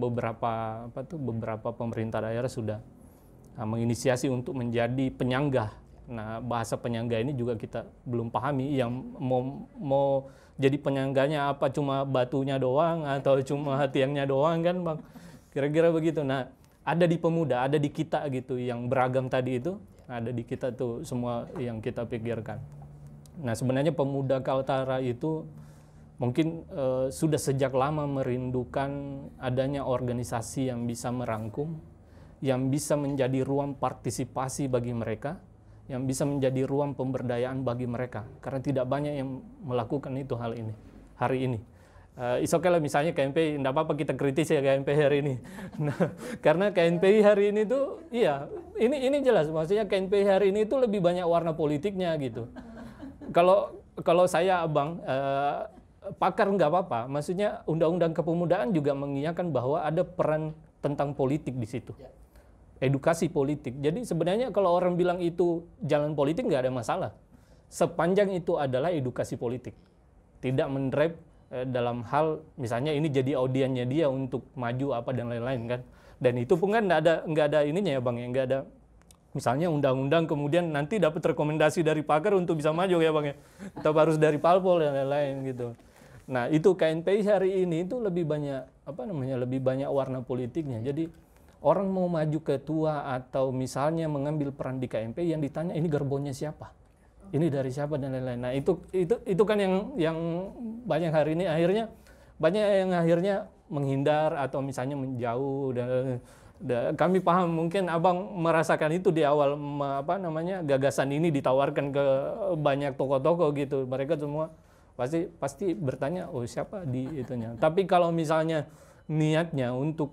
beberapa pemerintah daerah sudah menginisiasi untuk menjadi penyangga. Nah, bahasa penyangga ini juga kita belum pahami, yang mau jadi penyangganya apa, cuma batunya doang atau cuma tiangnya doang kan, Bang. Kira-kira begitu. Nah, ada di pemuda, ada di kita gitu, yang beragam tadi itu, ada di kita tuh semua yang kita pikirkan. Nah, sebenarnya pemuda Kaltara itu mungkin sudah sejak lama merindukan adanya organisasi yang bisa merangkum, yang bisa menjadi ruang partisipasi bagi mereka, yang bisa menjadi ruang pemberdayaan bagi mereka. Karena tidak banyak yang melakukan itu hal ini hari ini. Oke lah misalnya KNPI, tidak apa-apa kita kritis ya KNPI hari ini. Nah, karena KNPI hari ini tuh, iya, ini jelas, maksudnya KNPI hari ini tuh lebih banyak warna politiknya gitu. Kalau saya abang, pakar nggak apa-apa, maksudnya undang-undang kepemudaan juga mengingatkan bahwa ada peran tentang politik di situ. Edukasi politik. Jadi sebenarnya kalau orang bilang itu jalan politik nggak ada masalah. Sepanjang itu adalah edukasi politik. Tidak mendrive dalam hal misalnya ini jadi audiennya dia untuk maju apa dan lain-lain kan. Dan itu pun kan nggak ada ininya ya Bang ya, nggak ada misalnya undang-undang kemudian nanti dapat rekomendasi dari pakar untuk bisa maju ya Bang ya. Atau harus dari Palpol dan lain-lain gitu. Nah, itu KNPI hari ini itu lebih banyak lebih banyak warna politiknya. Jadi orang mau maju ketua atau misalnya mengambil peran di KNPI yang ditanya ini gerbongnya siapa? Ini dari siapa dan lain-lain. Nah, itu kan yang banyak hari ini akhirnya banyak yang akhirnya menghindar atau misalnya menjauh dan kami paham mungkin Abang merasakan itu di awal gagasan ini ditawarkan ke banyak tokoh-tokoh gitu. Mereka semua pasti bertanya, oh siapa di itunya. Tapi kalau misalnya niatnya untuk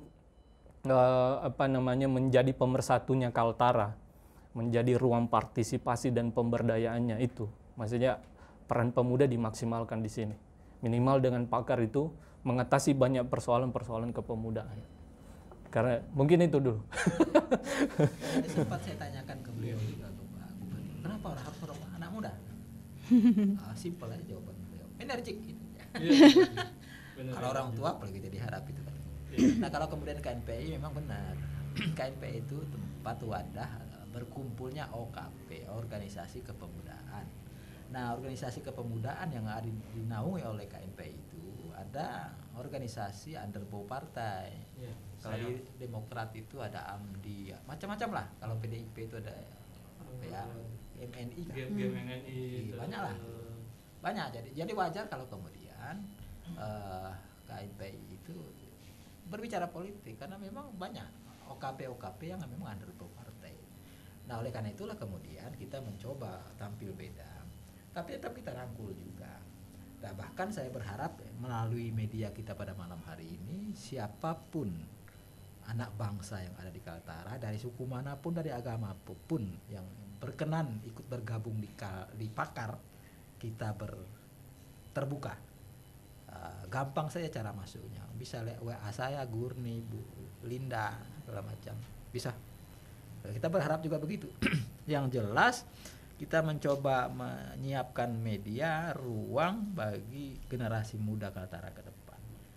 menjadi pemersatunya Kaltara, menjadi ruang partisipasi dan pemberdayaannya itu, maksudnya peran pemuda dimaksimalkan di sini. Minimal dengan pakar itu mengatasi banyak persoalan-persoalan kepemudaan. Karena mungkin itu dulu. Sempat saya tanyakan ke beliau juga, kenapa orang harus merokok anak muda? Simpel aja jawaban beliau, energik gitu. Kalau orang tua apalagi kita diharap itu kan. Nah kalau kemudian KNPI memang benar, KNPI itu tempat wadah berkumpulnya OKP, organisasi kepemudaan. Nah organisasi kepemudaan yang ada dinaungi oleh KNPI itu ada organisasi underbow partai. Kalau di Demokrat itu ada AMDI, macam-macam lah. Kalau PDIP itu ada MNI kan? Banyak lah, banyak. Jadi wajar kalau kemudian KNPI itu berbicara politik karena memang banyak OKP yang memang underbow partai. Nah oleh karena itulah kemudian kita mencoba tampil beda, tapi tetap kita rangkul juga. Nah bahkan saya berharap melalui media kita pada malam hari ini, siapapun anak bangsa yang ada di Kaltara, dari suku manapun, dari agama apapun yang berkenan ikut bergabung di pakar, kita terbuka. Gampang saja cara masuknya, bisa WA saya, Gurni, Bu Linda, segala macam, bisa. Kita berharap juga begitu. Yang jelas kita mencoba menyiapkan media ruang bagi generasi muda Kaltara ke depan.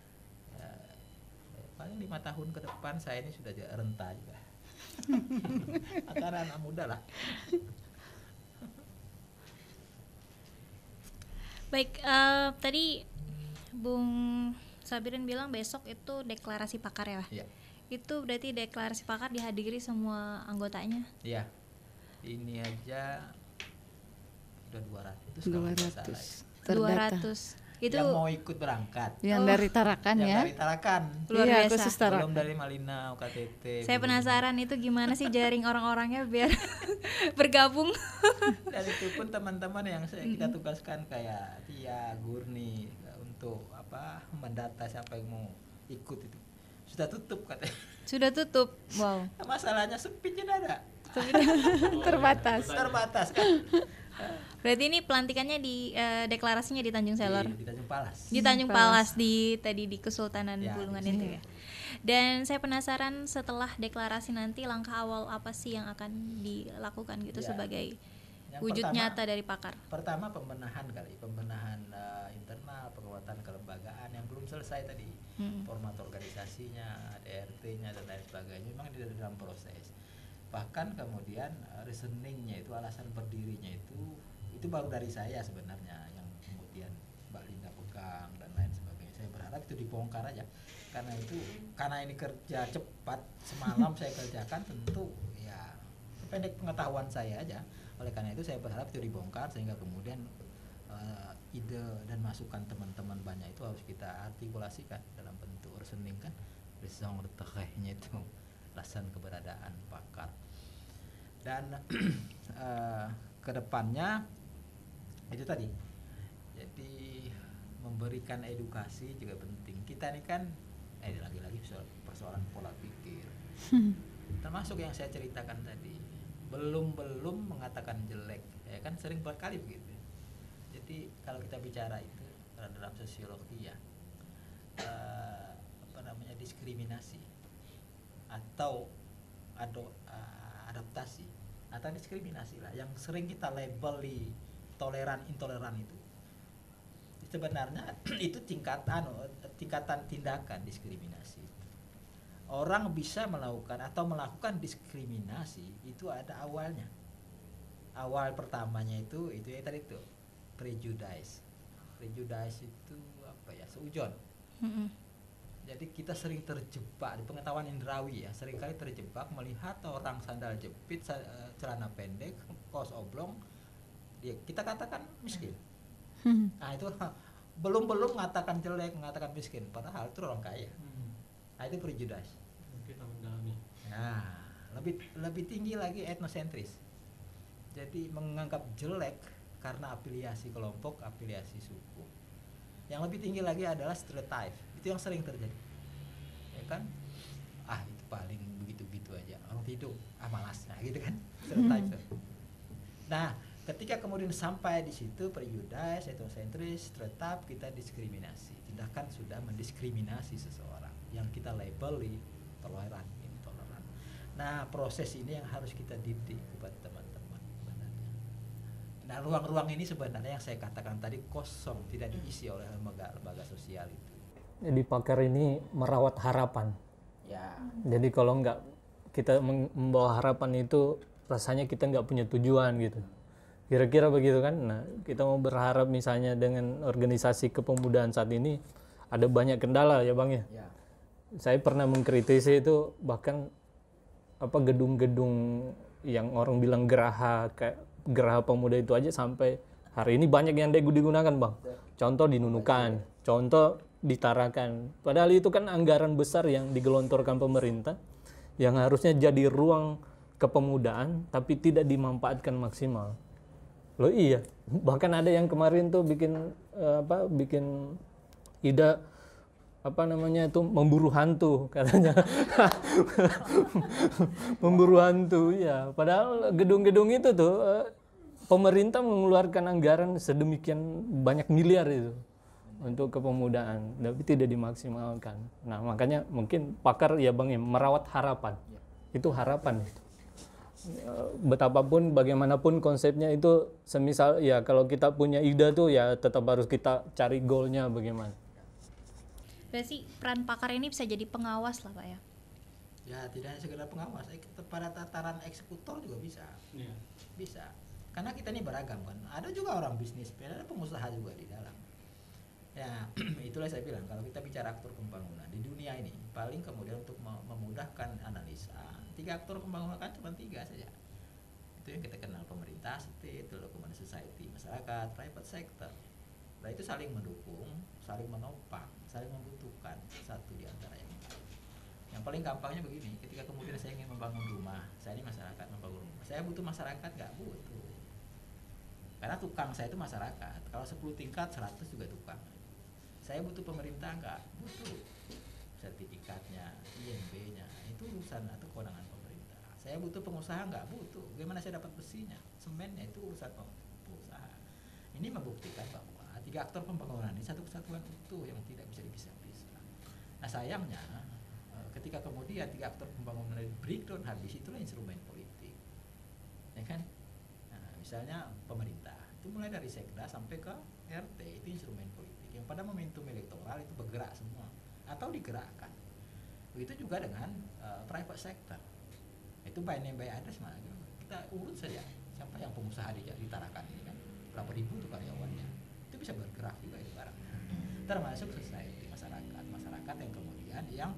Paling 5 tahun ke depan saya ini sudah renta juga. Antara anak muda lah. Baik, tadi Bung Sabirin bilang besok itu deklarasi pakar ya, Pak? Iya. Itu berarti deklarasi pakar dihadiri semua anggotanya? Iya. Ini aja udah 200. 200. Itu yang mau ikut berangkat. Yang dari Tarakan ya. Dari Tarakan. luar Iya, biasa. khusus Tarakan. Belum dari Malina, UKTT. Saya penasaran itu gimana sih jaring orang-orangnya biar bergabung. Dan itu pun teman-teman yang kita tugaskan kayak Tia, Gurni untuk mendata siapa yang mau ikut itu. Sudah tutup katanya. Sudah tutup. Wow. Masalahnya sepinya ada. Terbatas. Terbatas kan. Berarti ini pelantikannya di deklarasinya di Tanjung Selor. Di Tanjung Palas. Di Tanjung Palas di Kesultanan Ya, Bulungan di itu ya. Dan saya penasaran setelah deklarasi nanti langkah awal apa sih yang akan dilakukan gitu Ya. sebagai Yang wujud pertama, nyata dari pakar. Pertama pembenahan internal, penguatan kelembagaan yang belum selesai tadi. Format organisasinya, DRT-nya dan lain sebagainya memang di dalam proses. Bahkan kemudian reasoningnya itu, alasan berdirinya itu baru dari saya sebenarnya, yang kemudian Mbak Linda pegang dan lain sebagainya. Saya berharap itu dibongkar aja, karena ini kerja cepat, semalam saya kerjakan, tentu ya pendek pengetahuan saya aja. Oleh karena itu saya berharap itu dibongkar sehingga kemudian ide dan masukan teman-teman banyak itu harus kita artikulasikan dalam bentuk reasoning kan, raison d'être-nya itu alasan keberadaan pakar. Dan kedepannya itu tadi, jadi memberikan edukasi juga penting. Kita ini kan lagi-lagi persoalan pola pikir, termasuk yang saya ceritakan tadi, belum mengatakan jelek, ya kan, sering berkali begitu. Jadi kalau kita bicara itu dalam sosiologi ya, diskriminasi atau adaptasi atau diskriminasi lah, yang sering kita labeli toleran intoleran itu sebenarnya itu tingkatan tindakan diskriminasi. Orang bisa melakukan diskriminasi itu ada awalnya. Awal pertamanya itu ya tadi itu prejudice itu apa ya, seujon. Jadi kita sering terjebak di pengetahuan indrawi ya, seringkali terjebak melihat orang sandal jepit, celana pendek, kaos oblong, kita katakan miskin. Nah itu belum mengatakan jelek, mengatakan miskin, padahal itu orang kaya. Nah itu prejudice. Kita mendalami. Nah lebih tinggi lagi etnosentris. Jadi menganggap jelek karena afiliasi kelompok, afiliasi suku. Yang lebih tinggi lagi adalah stereotype. Itu yang sering terjadi, ya kan? Itu paling begitu aja, orang hidup malas, nah gitu kan, stereotype. Nah ketika kemudian sampai di situ prejudice, etnosentris, stereotype, kita diskriminasi, tindakan sudah mendiskriminasi seseorang yang kita labeli toleran, intoleran. Nah proses ini yang harus kita didik kepada teman-teman sebenarnya. Nah ruang-ruang ini sebenarnya yang saya katakan tadi kosong, tidak diisi oleh lembaga sosial itu. Jadi pakar ini merawat harapan. Ya. Jadi kalau nggak kita membawa harapan itu, rasanya kita nggak punya tujuan gitu. Kira-kira begitu kan? Nah, kita mau berharap misalnya dengan organisasi kepemudaan saat ini ada banyak kendala ya Bang ya. Ya. Saya pernah mengkritisi itu, bahkan gedung-gedung yang orang bilang geraha, kayak geraha pemuda itu aja sampai hari ini banyak yang digunakan Bang. Contoh di Nunukan, contoh di Tarakan. Padahal itu kan anggaran besar yang digelontorkan pemerintah yang harusnya jadi ruang kepemudaan tapi tidak dimanfaatkan maksimal. Loh iya, bahkan ada yang kemarin tuh bikin ide memburu hantu katanya. Memburu hantu ya. Padahal gedung-gedung itu tuh pemerintah mengeluarkan anggaran sedemikian banyak miliar itu untuk kepemudaan, tapi tidak dimaksimalkan. Nah makanya mungkin pakar ya Bang ya, merawat harapan. Itu harapan itu. Betapapun bagaimanapun konsepnya itu, semisal ya kalau kita punya ide tuh ya tetap harus kita cari goalnya bagaimana. Berarti peran pakar ini bisa jadi pengawas lah Pak ya? Ya tidak hanya sekedar pengawas, pada tataran eksekutor juga bisa. Yeah. Bisa. Karena kita ini beragam kan. Ada juga orang bisnis, ada pengusaha juga di dalam. Ya itulah saya bilang, kalau kita bicara aktor pembangunan di dunia ini paling kemudian untuk memudahkan analisa, 3 aktor pembangunan kan cuma 3 saja. Itu yang kita kenal, pemerintah, state, lalu kemudian society, masyarakat, private sector. Nah itu saling mendukung, saling menopang, saling membutuhkan satu di antara yang lain. Yang paling gampangnya begini, ketika kemudian saya ingin membangun rumah, saya ini masyarakat membangun rumah, saya butuh masyarakat, nggak butuh. Karena tukang saya itu masyarakat, kalau 10 tingkat 100 juga tukang. Saya butuh pemerintah, nggak butuh sertifikatnya, IMB-nya, itu urusan atau kewenangan pemerintah. Saya butuh pengusaha, nggak butuh. Bagaimana saya dapat besinya, semennya, itu urusan pengusaha. Ini membuktikan bahwa 3 aktor pembangunan ini satu kesatuan utuh yang tidak bisa dipisah-pisah. Nah sayangnya ketika kemudian 3 aktor pembangunan breakdown habis, itulah instrumen politik, ya kan? Nah, misalnya pemerintah itu mulai dari sekda sampai ke RT, itu instrumen politik yang pada momentum elektoral itu bergerak semua atau digerakkan. Begitu juga dengan private sector. Itu by name by address, mana kita urut saja siapa yang pengusaha di Tarakan ini kan, berapa ribu tuh karyawannya, itu bisa bergerak juga itu barangnya. Termasuk society, masyarakat yang kemudian yang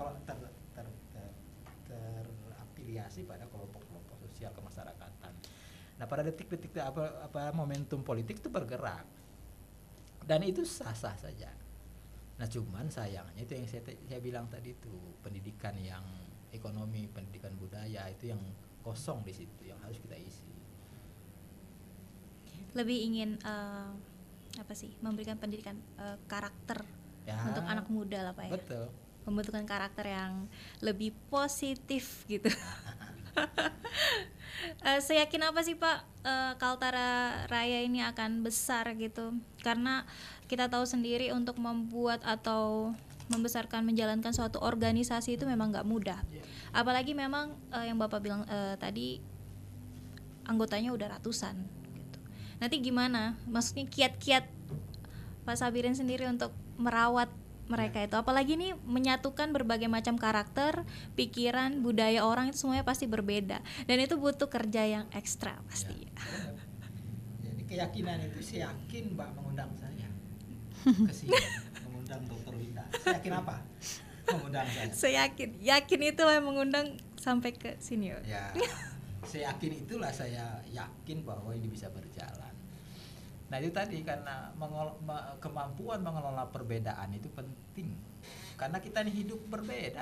terafiliasi pada kelompok-kelompok sosial kemasyarakatan. Nah pada detik-detik momentum politik itu bergerak. Dan itu sah-sah saja. Nah cuman sayangnya itu yang saya bilang tadi itu, pendidikan yang ekonomi, pendidikan budaya itu yang kosong di situ, yang harus kita isi. Lebih ingin memberikan pendidikan karakter Ya, untuk anak muda lah Pak ya. betul. Pembentukan karakter yang lebih positif gitu. Seyakin apa sih Pak Kaltara Raya ini akan besar gitu? Karena kita tahu sendiri untuk membuat atau membesarkan, menjalankan suatu organisasi itu memang nggak mudah. Apalagi memang yang Bapak bilang tadi anggotanya udah ratusan. Gitu. Nanti gimana? Maksudnya kiat-kiat Pak Sabirin sendiri untuk merawat mereka itu, apalagi ini menyatukan berbagai macam karakter, pikiran, budaya orang itu semuanya pasti berbeda dan itu butuh kerja yang ekstra pasti. Ya. Jadi keyakinan itu, saya yakin Mbak mengundang saya ke sini, mengundang Dr. Winda. Saya yakin apa? Mengundang saya. Saya yakin itulah yang mengundang sampai ke sini. Ya, saya yakin itulah, saya yakin bahwa ini bisa berjalan. Nah itu tadi, karena kemampuan mengelola perbedaan itu penting, karena kita ini hidup berbeda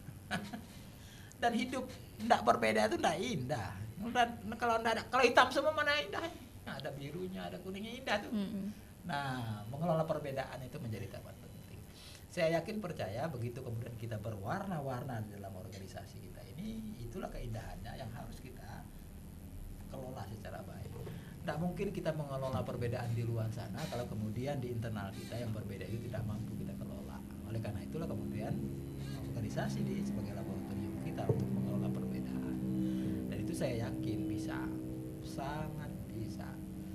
dan hidup tidak berbeda itu tidak indah. Dan kalau hitam semua mana indah? Nah, ada birunya, ada kuningnya, indah tuh. Nah mengelola perbedaan itu menjadi sangat penting. Saya yakin, percaya, begitu kemudian kita berwarna-warna di dalam organisasi kita ini, itulah keindahannya yang harus kita kelola secara baik. Tidak mungkin kita mengelola perbedaan di luar sana kalau kemudian di internal kita yang berbeda itu tidak mampu kita kelola. Oleh karena itulah kemudian organisasi ini sebagai laboratorium kita untuk mengelola perbedaan. Dan itu saya yakin bisa, sangat bisa.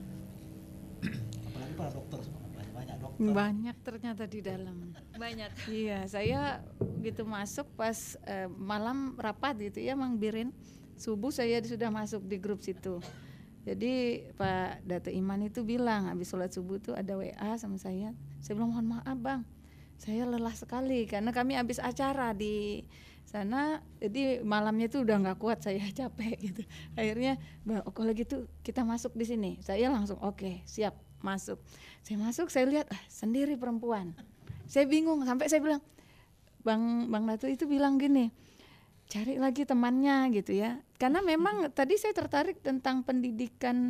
Apalagi para dokter semua, banyak dokter. Banyak ternyata di dalam. Banyak. Iya, saya gitu masuk pas malam rapat gitu ya, Mang Birin. Subuh saya sudah masuk di grup situ. Jadi Pak Dato Iman itu bilang habis sholat subuh tuh ada WA sama saya. Saya bilang mohon maaf Bang, saya lelah sekali karena kami habis acara di sana. Jadi malamnya tuh udah nggak kuat, saya capek gitu. Akhirnya Bang, kalau gitu kita masuk di sini. Saya langsung oke, siap masuk. Saya masuk, saya lihat sendiri perempuan. Saya bingung sampai saya bilang Bang Dato itu bilang gini, cari lagi temannya gitu ya, karena memang tadi saya tertarik tentang pendidikan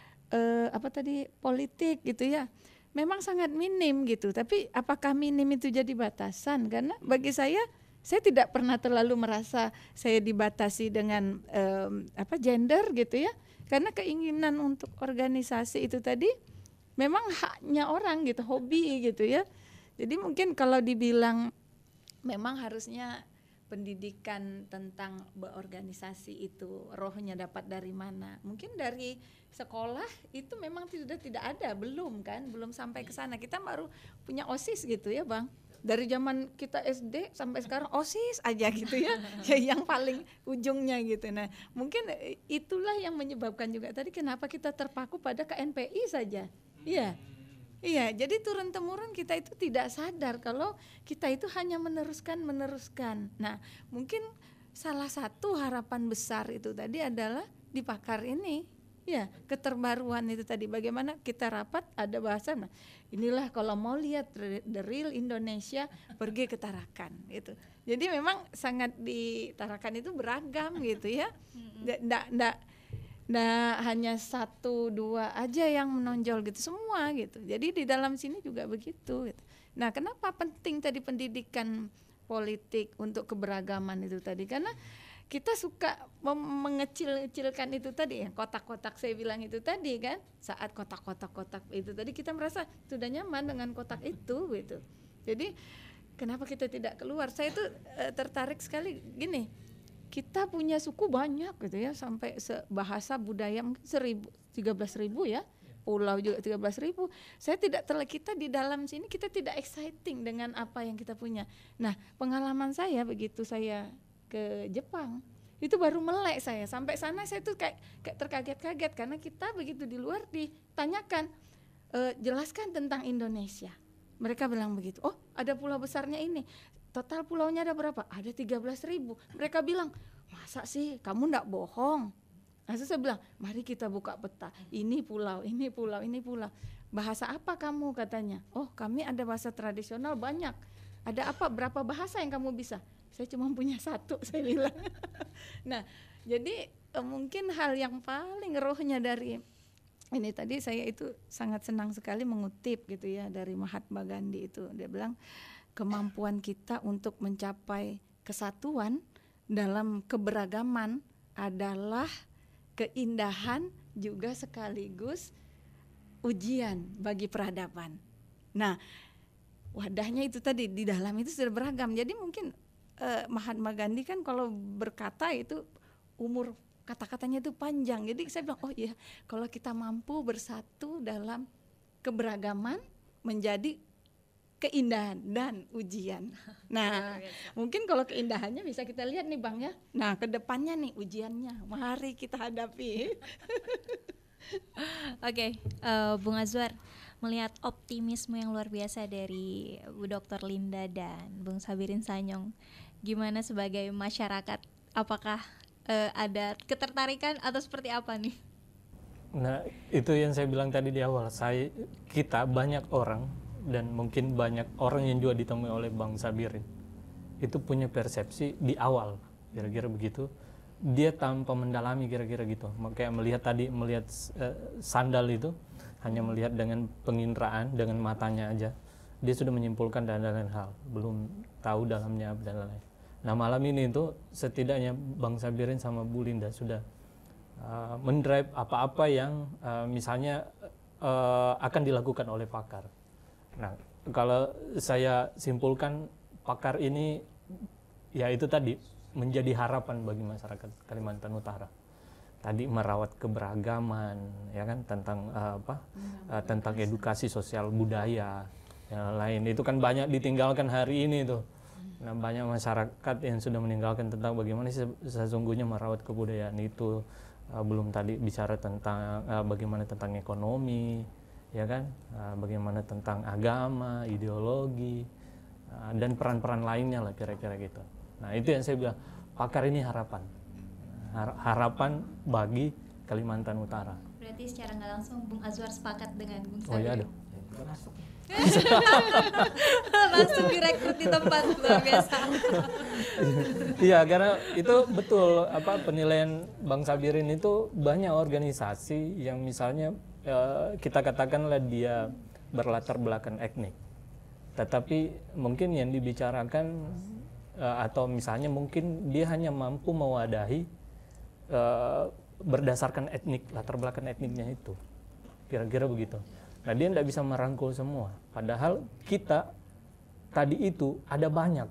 politik gitu ya, memang sangat minim gitu, tapi apakah minim itu jadi batasan? Karena bagi saya tidak pernah terlalu merasa saya dibatasi dengan gender gitu ya, karena keinginan untuk organisasi itu tadi memang haknya orang gitu, hobi gitu ya. Jadi mungkin kalau dibilang memang harusnya pendidikan tentang berorganisasi itu rohnya dapat dari mana? Mungkin dari sekolah itu memang tidak ada, belum sampai ke sana. Kita baru punya OSIS gitu ya Bang. Dari zaman kita SD sampai sekarang OSIS aja gitu ya, yang paling ujungnya gitu. Nah mungkin itulah yang menyebabkan juga tadi kenapa kita terpaku pada KNPI saja. Iya, jadi turun-temurun kita itu tidak sadar kalau kita itu hanya meneruskan. Nah, mungkin salah satu harapan besar itu tadi adalah di Pakar ini. Ya, keterbaruan itu tadi, bagaimana kita rapat ada bahasan. Nah, inilah kalau mau lihat the real Indonesia, pergi ke Tarakan gitu. Jadi memang sangat di Tarakan itu beragam gitu ya. Nah hanya 1-2 aja yang menonjol gitu, semua gitu. Jadi di dalam sini juga begitu gitu. Nah kenapa penting tadi pendidikan politik untuk keberagaman itu tadi, karena kita suka mengecil-kecilkan itu tadi ya, kotak-kotak saya bilang itu tadi kan, saat kotak-kotak itu tadi kita merasa sudah nyaman dengan kotak itu gitu. Jadi kenapa kita tidak keluar? Saya tuh tertarik sekali gini, kita punya suku banyak gitu ya, sampai bahasa budaya mungkin 13.000 ya, pulau juga 13.000. Kita di dalam sini kita tidak exciting dengan apa yang kita punya. Nah pengalaman saya begitu saya ke Jepang itu baru melek saya, sampai sana saya tuh kayak terkaget-kaget karena kita begitu di luar ditanyakan jelaskan tentang Indonesia. Mereka bilang begitu, oh ada pulau besarnya ini. Total pulaunya ada berapa? Ada 13.000. Mereka bilang, masa sih kamu nggak bohong? Lalu saya bilang, mari kita buka peta. Ini pulau, ini pulau, ini pulau. Bahasa apa kamu katanya? Oh, kami ada bahasa tradisional banyak. Ada apa? Berapa bahasa yang kamu bisa? Saya cuma punya 1, saya bilang. Nah, jadi mungkin hal yang paling rohnya dari ini tadi saya itu sangat senang sekali mengutip gitu ya dari Mahatma Gandhi itu. Dia bilang kemampuan kita untuk mencapai kesatuan dalam keberagaman adalah keindahan juga sekaligus ujian bagi peradaban. Nah, wadahnya itu tadi di dalam itu sudah beragam. Jadi mungkin Mahatma Gandhi kan kalau berkata itu umur kata-katanya itu panjang. Jadi saya bilang, oh iya, kalau kita mampu bersatu dalam keberagaman menjadi keindahan dan ujian. Nah, mungkin kalau keindahannya bisa kita lihat nih Bang ya. Nah, ke depannya nih ujiannya. Mari kita hadapi. Oke, Bung Azwar, melihat optimisme yang luar biasa dari Bu Dr. Linda dan Bung Sabirin Sanyong, gimana sebagai masyarakat? Apakah ada ketertarikan atau seperti apa nih? Nah, itu yang saya bilang tadi di awal. Kita banyak orang dan mungkin banyak orang yang juga ditemui oleh Bang Sabirin itu punya persepsi di awal, kira-kira begitu. Dia tanpa mendalami kira-kira gitu. Kayak melihat sandal itu hanya melihat dengan penginderaan, dengan matanya aja. Dia sudah menyimpulkan dan lain hal, belum tahu dalamnya dan lain-lain. Nah, malam ini itu setidaknya Bang Sabirin sama Bu Linda sudah mendrive apa-apa yang misalnya akan dilakukan oleh pakar. Nah, kalau saya simpulkan, pakar ini ya itu tadi menjadi harapan bagi masyarakat Kalimantan Utara. Tadi merawat keberagaman, ya kan, tentang tentang edukasi sosial budaya, yang lain itu kan banyak ditinggalkan hari ini tuh. Nah, banyak masyarakat yang sudah meninggalkan tentang bagaimana sesungguhnya merawat kebudayaan itu. Belum tadi bicara tentang bagaimana tentang ekonomi, ya kan, bagaimana tentang agama, ideologi, dan peran-peran lainnya lah kira-kira gitu. Nah, itu yang saya bilang, pakar ini harapan. Harapan bagi Kalimantan Utara. Berarti secara nggak langsung Bung Azwar sepakat dengan Bung Sabirin. Oh iya dong. Langsung direkrut di tempat, luar biasa. Iya, karena itu betul penilaian Bang Sabirin itu banyak organisasi yang misalnya kita katakanlah dia berlatar belakang etnik. Tetapi mungkin yang dibicarakan atau misalnya mungkin dia hanya mampu mewadahi berdasarkan etnik, latar belakang etniknya itu. Kira-kira begitu. Nah, dia tidak bisa merangkul semua. Padahal kita tadi itu ada banyak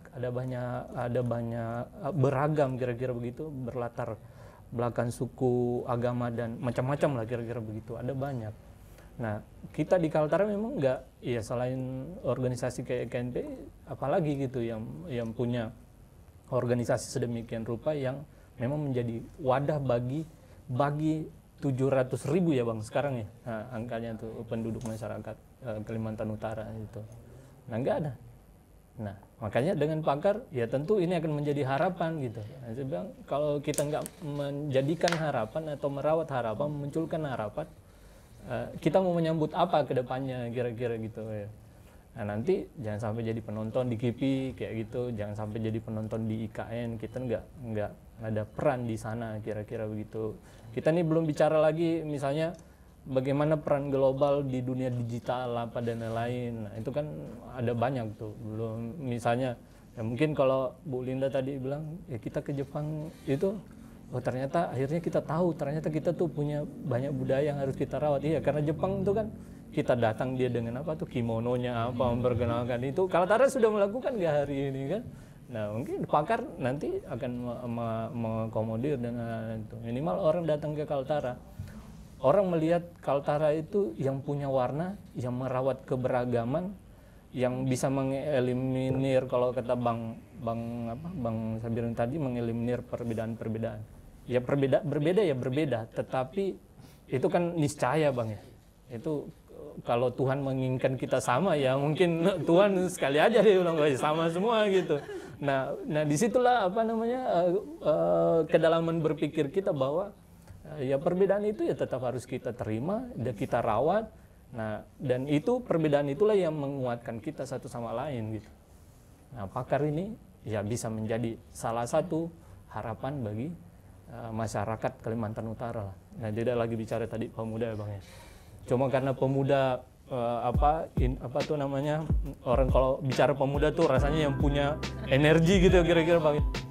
beragam kira-kira begitu, berlatar belakang suku, agama dan macam-macam lah kira-kira begitu. Ada banyak. Nah, kita di Kaltara memang enggak, ya selain organisasi kayak KNP, apalagi gitu yang punya organisasi sedemikian rupa yang memang menjadi wadah bagi 700.000 ya Bang sekarang ya, nah, angkanya tuh penduduk masyarakat Kalimantan Utara itu. Nah, enggak ada. Nah, makanya dengan pakar ya tentu ini akan menjadi harapan gitu. Nah, saya bilang kalau kita enggak menjadikan harapan atau merawat harapan, memunculkan harapan, kita mau menyambut apa ke depannya kira-kira gitu ya. Nah, nanti jangan sampai jadi penonton di KIPI kayak gitu, jangan sampai jadi penonton di IKN, kita enggak ada peran di sana kira-kira begitu. Kita nih belum bicara lagi misalnya bagaimana peran global di dunia digital apa dan lain-lain. Nah, itu kan ada banyak tuh. Belum misalnya ya mungkin kalau Bu Linda tadi bilang ya kita ke Jepang itu ternyata akhirnya kita tahu ternyata kita tuh punya banyak budaya yang harus kita rawat. Iya, karena Jepang itu kan kita datang dia dengan apa tuh kimononya apa memperkenalkan itu. Kaltara sudah melakukan nggak hari ini kan? Nah, mungkin pakar nanti akan mengakomodir dengan itu. Minimal orang datang ke Kaltara, orang melihat Kaltara itu yang punya warna, yang merawat keberagaman, yang bisa mengeliminir kalau kata Bang Sabirin tadi mengeliminir perbedaan-perbedaan. Ya berbeda, tetapi itu kan niscaya Bang ya. Itu kalau Tuhan menginginkan kita sama ya mungkin Tuhan sekali aja dia bilang sama semua gitu. Nah disitulah kedalaman berpikir kita bahwa ya perbedaan itu ya tetap harus kita terima dan kita rawat. Nah, dan itu perbedaan itulah yang menguatkan kita satu sama lain gitu. Nah, pakar ini ya bisa menjadi salah satu harapan bagi masyarakat Kalimantan Utara lah. Nah, tidak lagi bicara tadi pemuda ya Bang ya. Cuma karena pemuda apa tuh namanya, orang kalau bicara pemuda tuh rasanya yang punya energi gitu kira-kira Bang.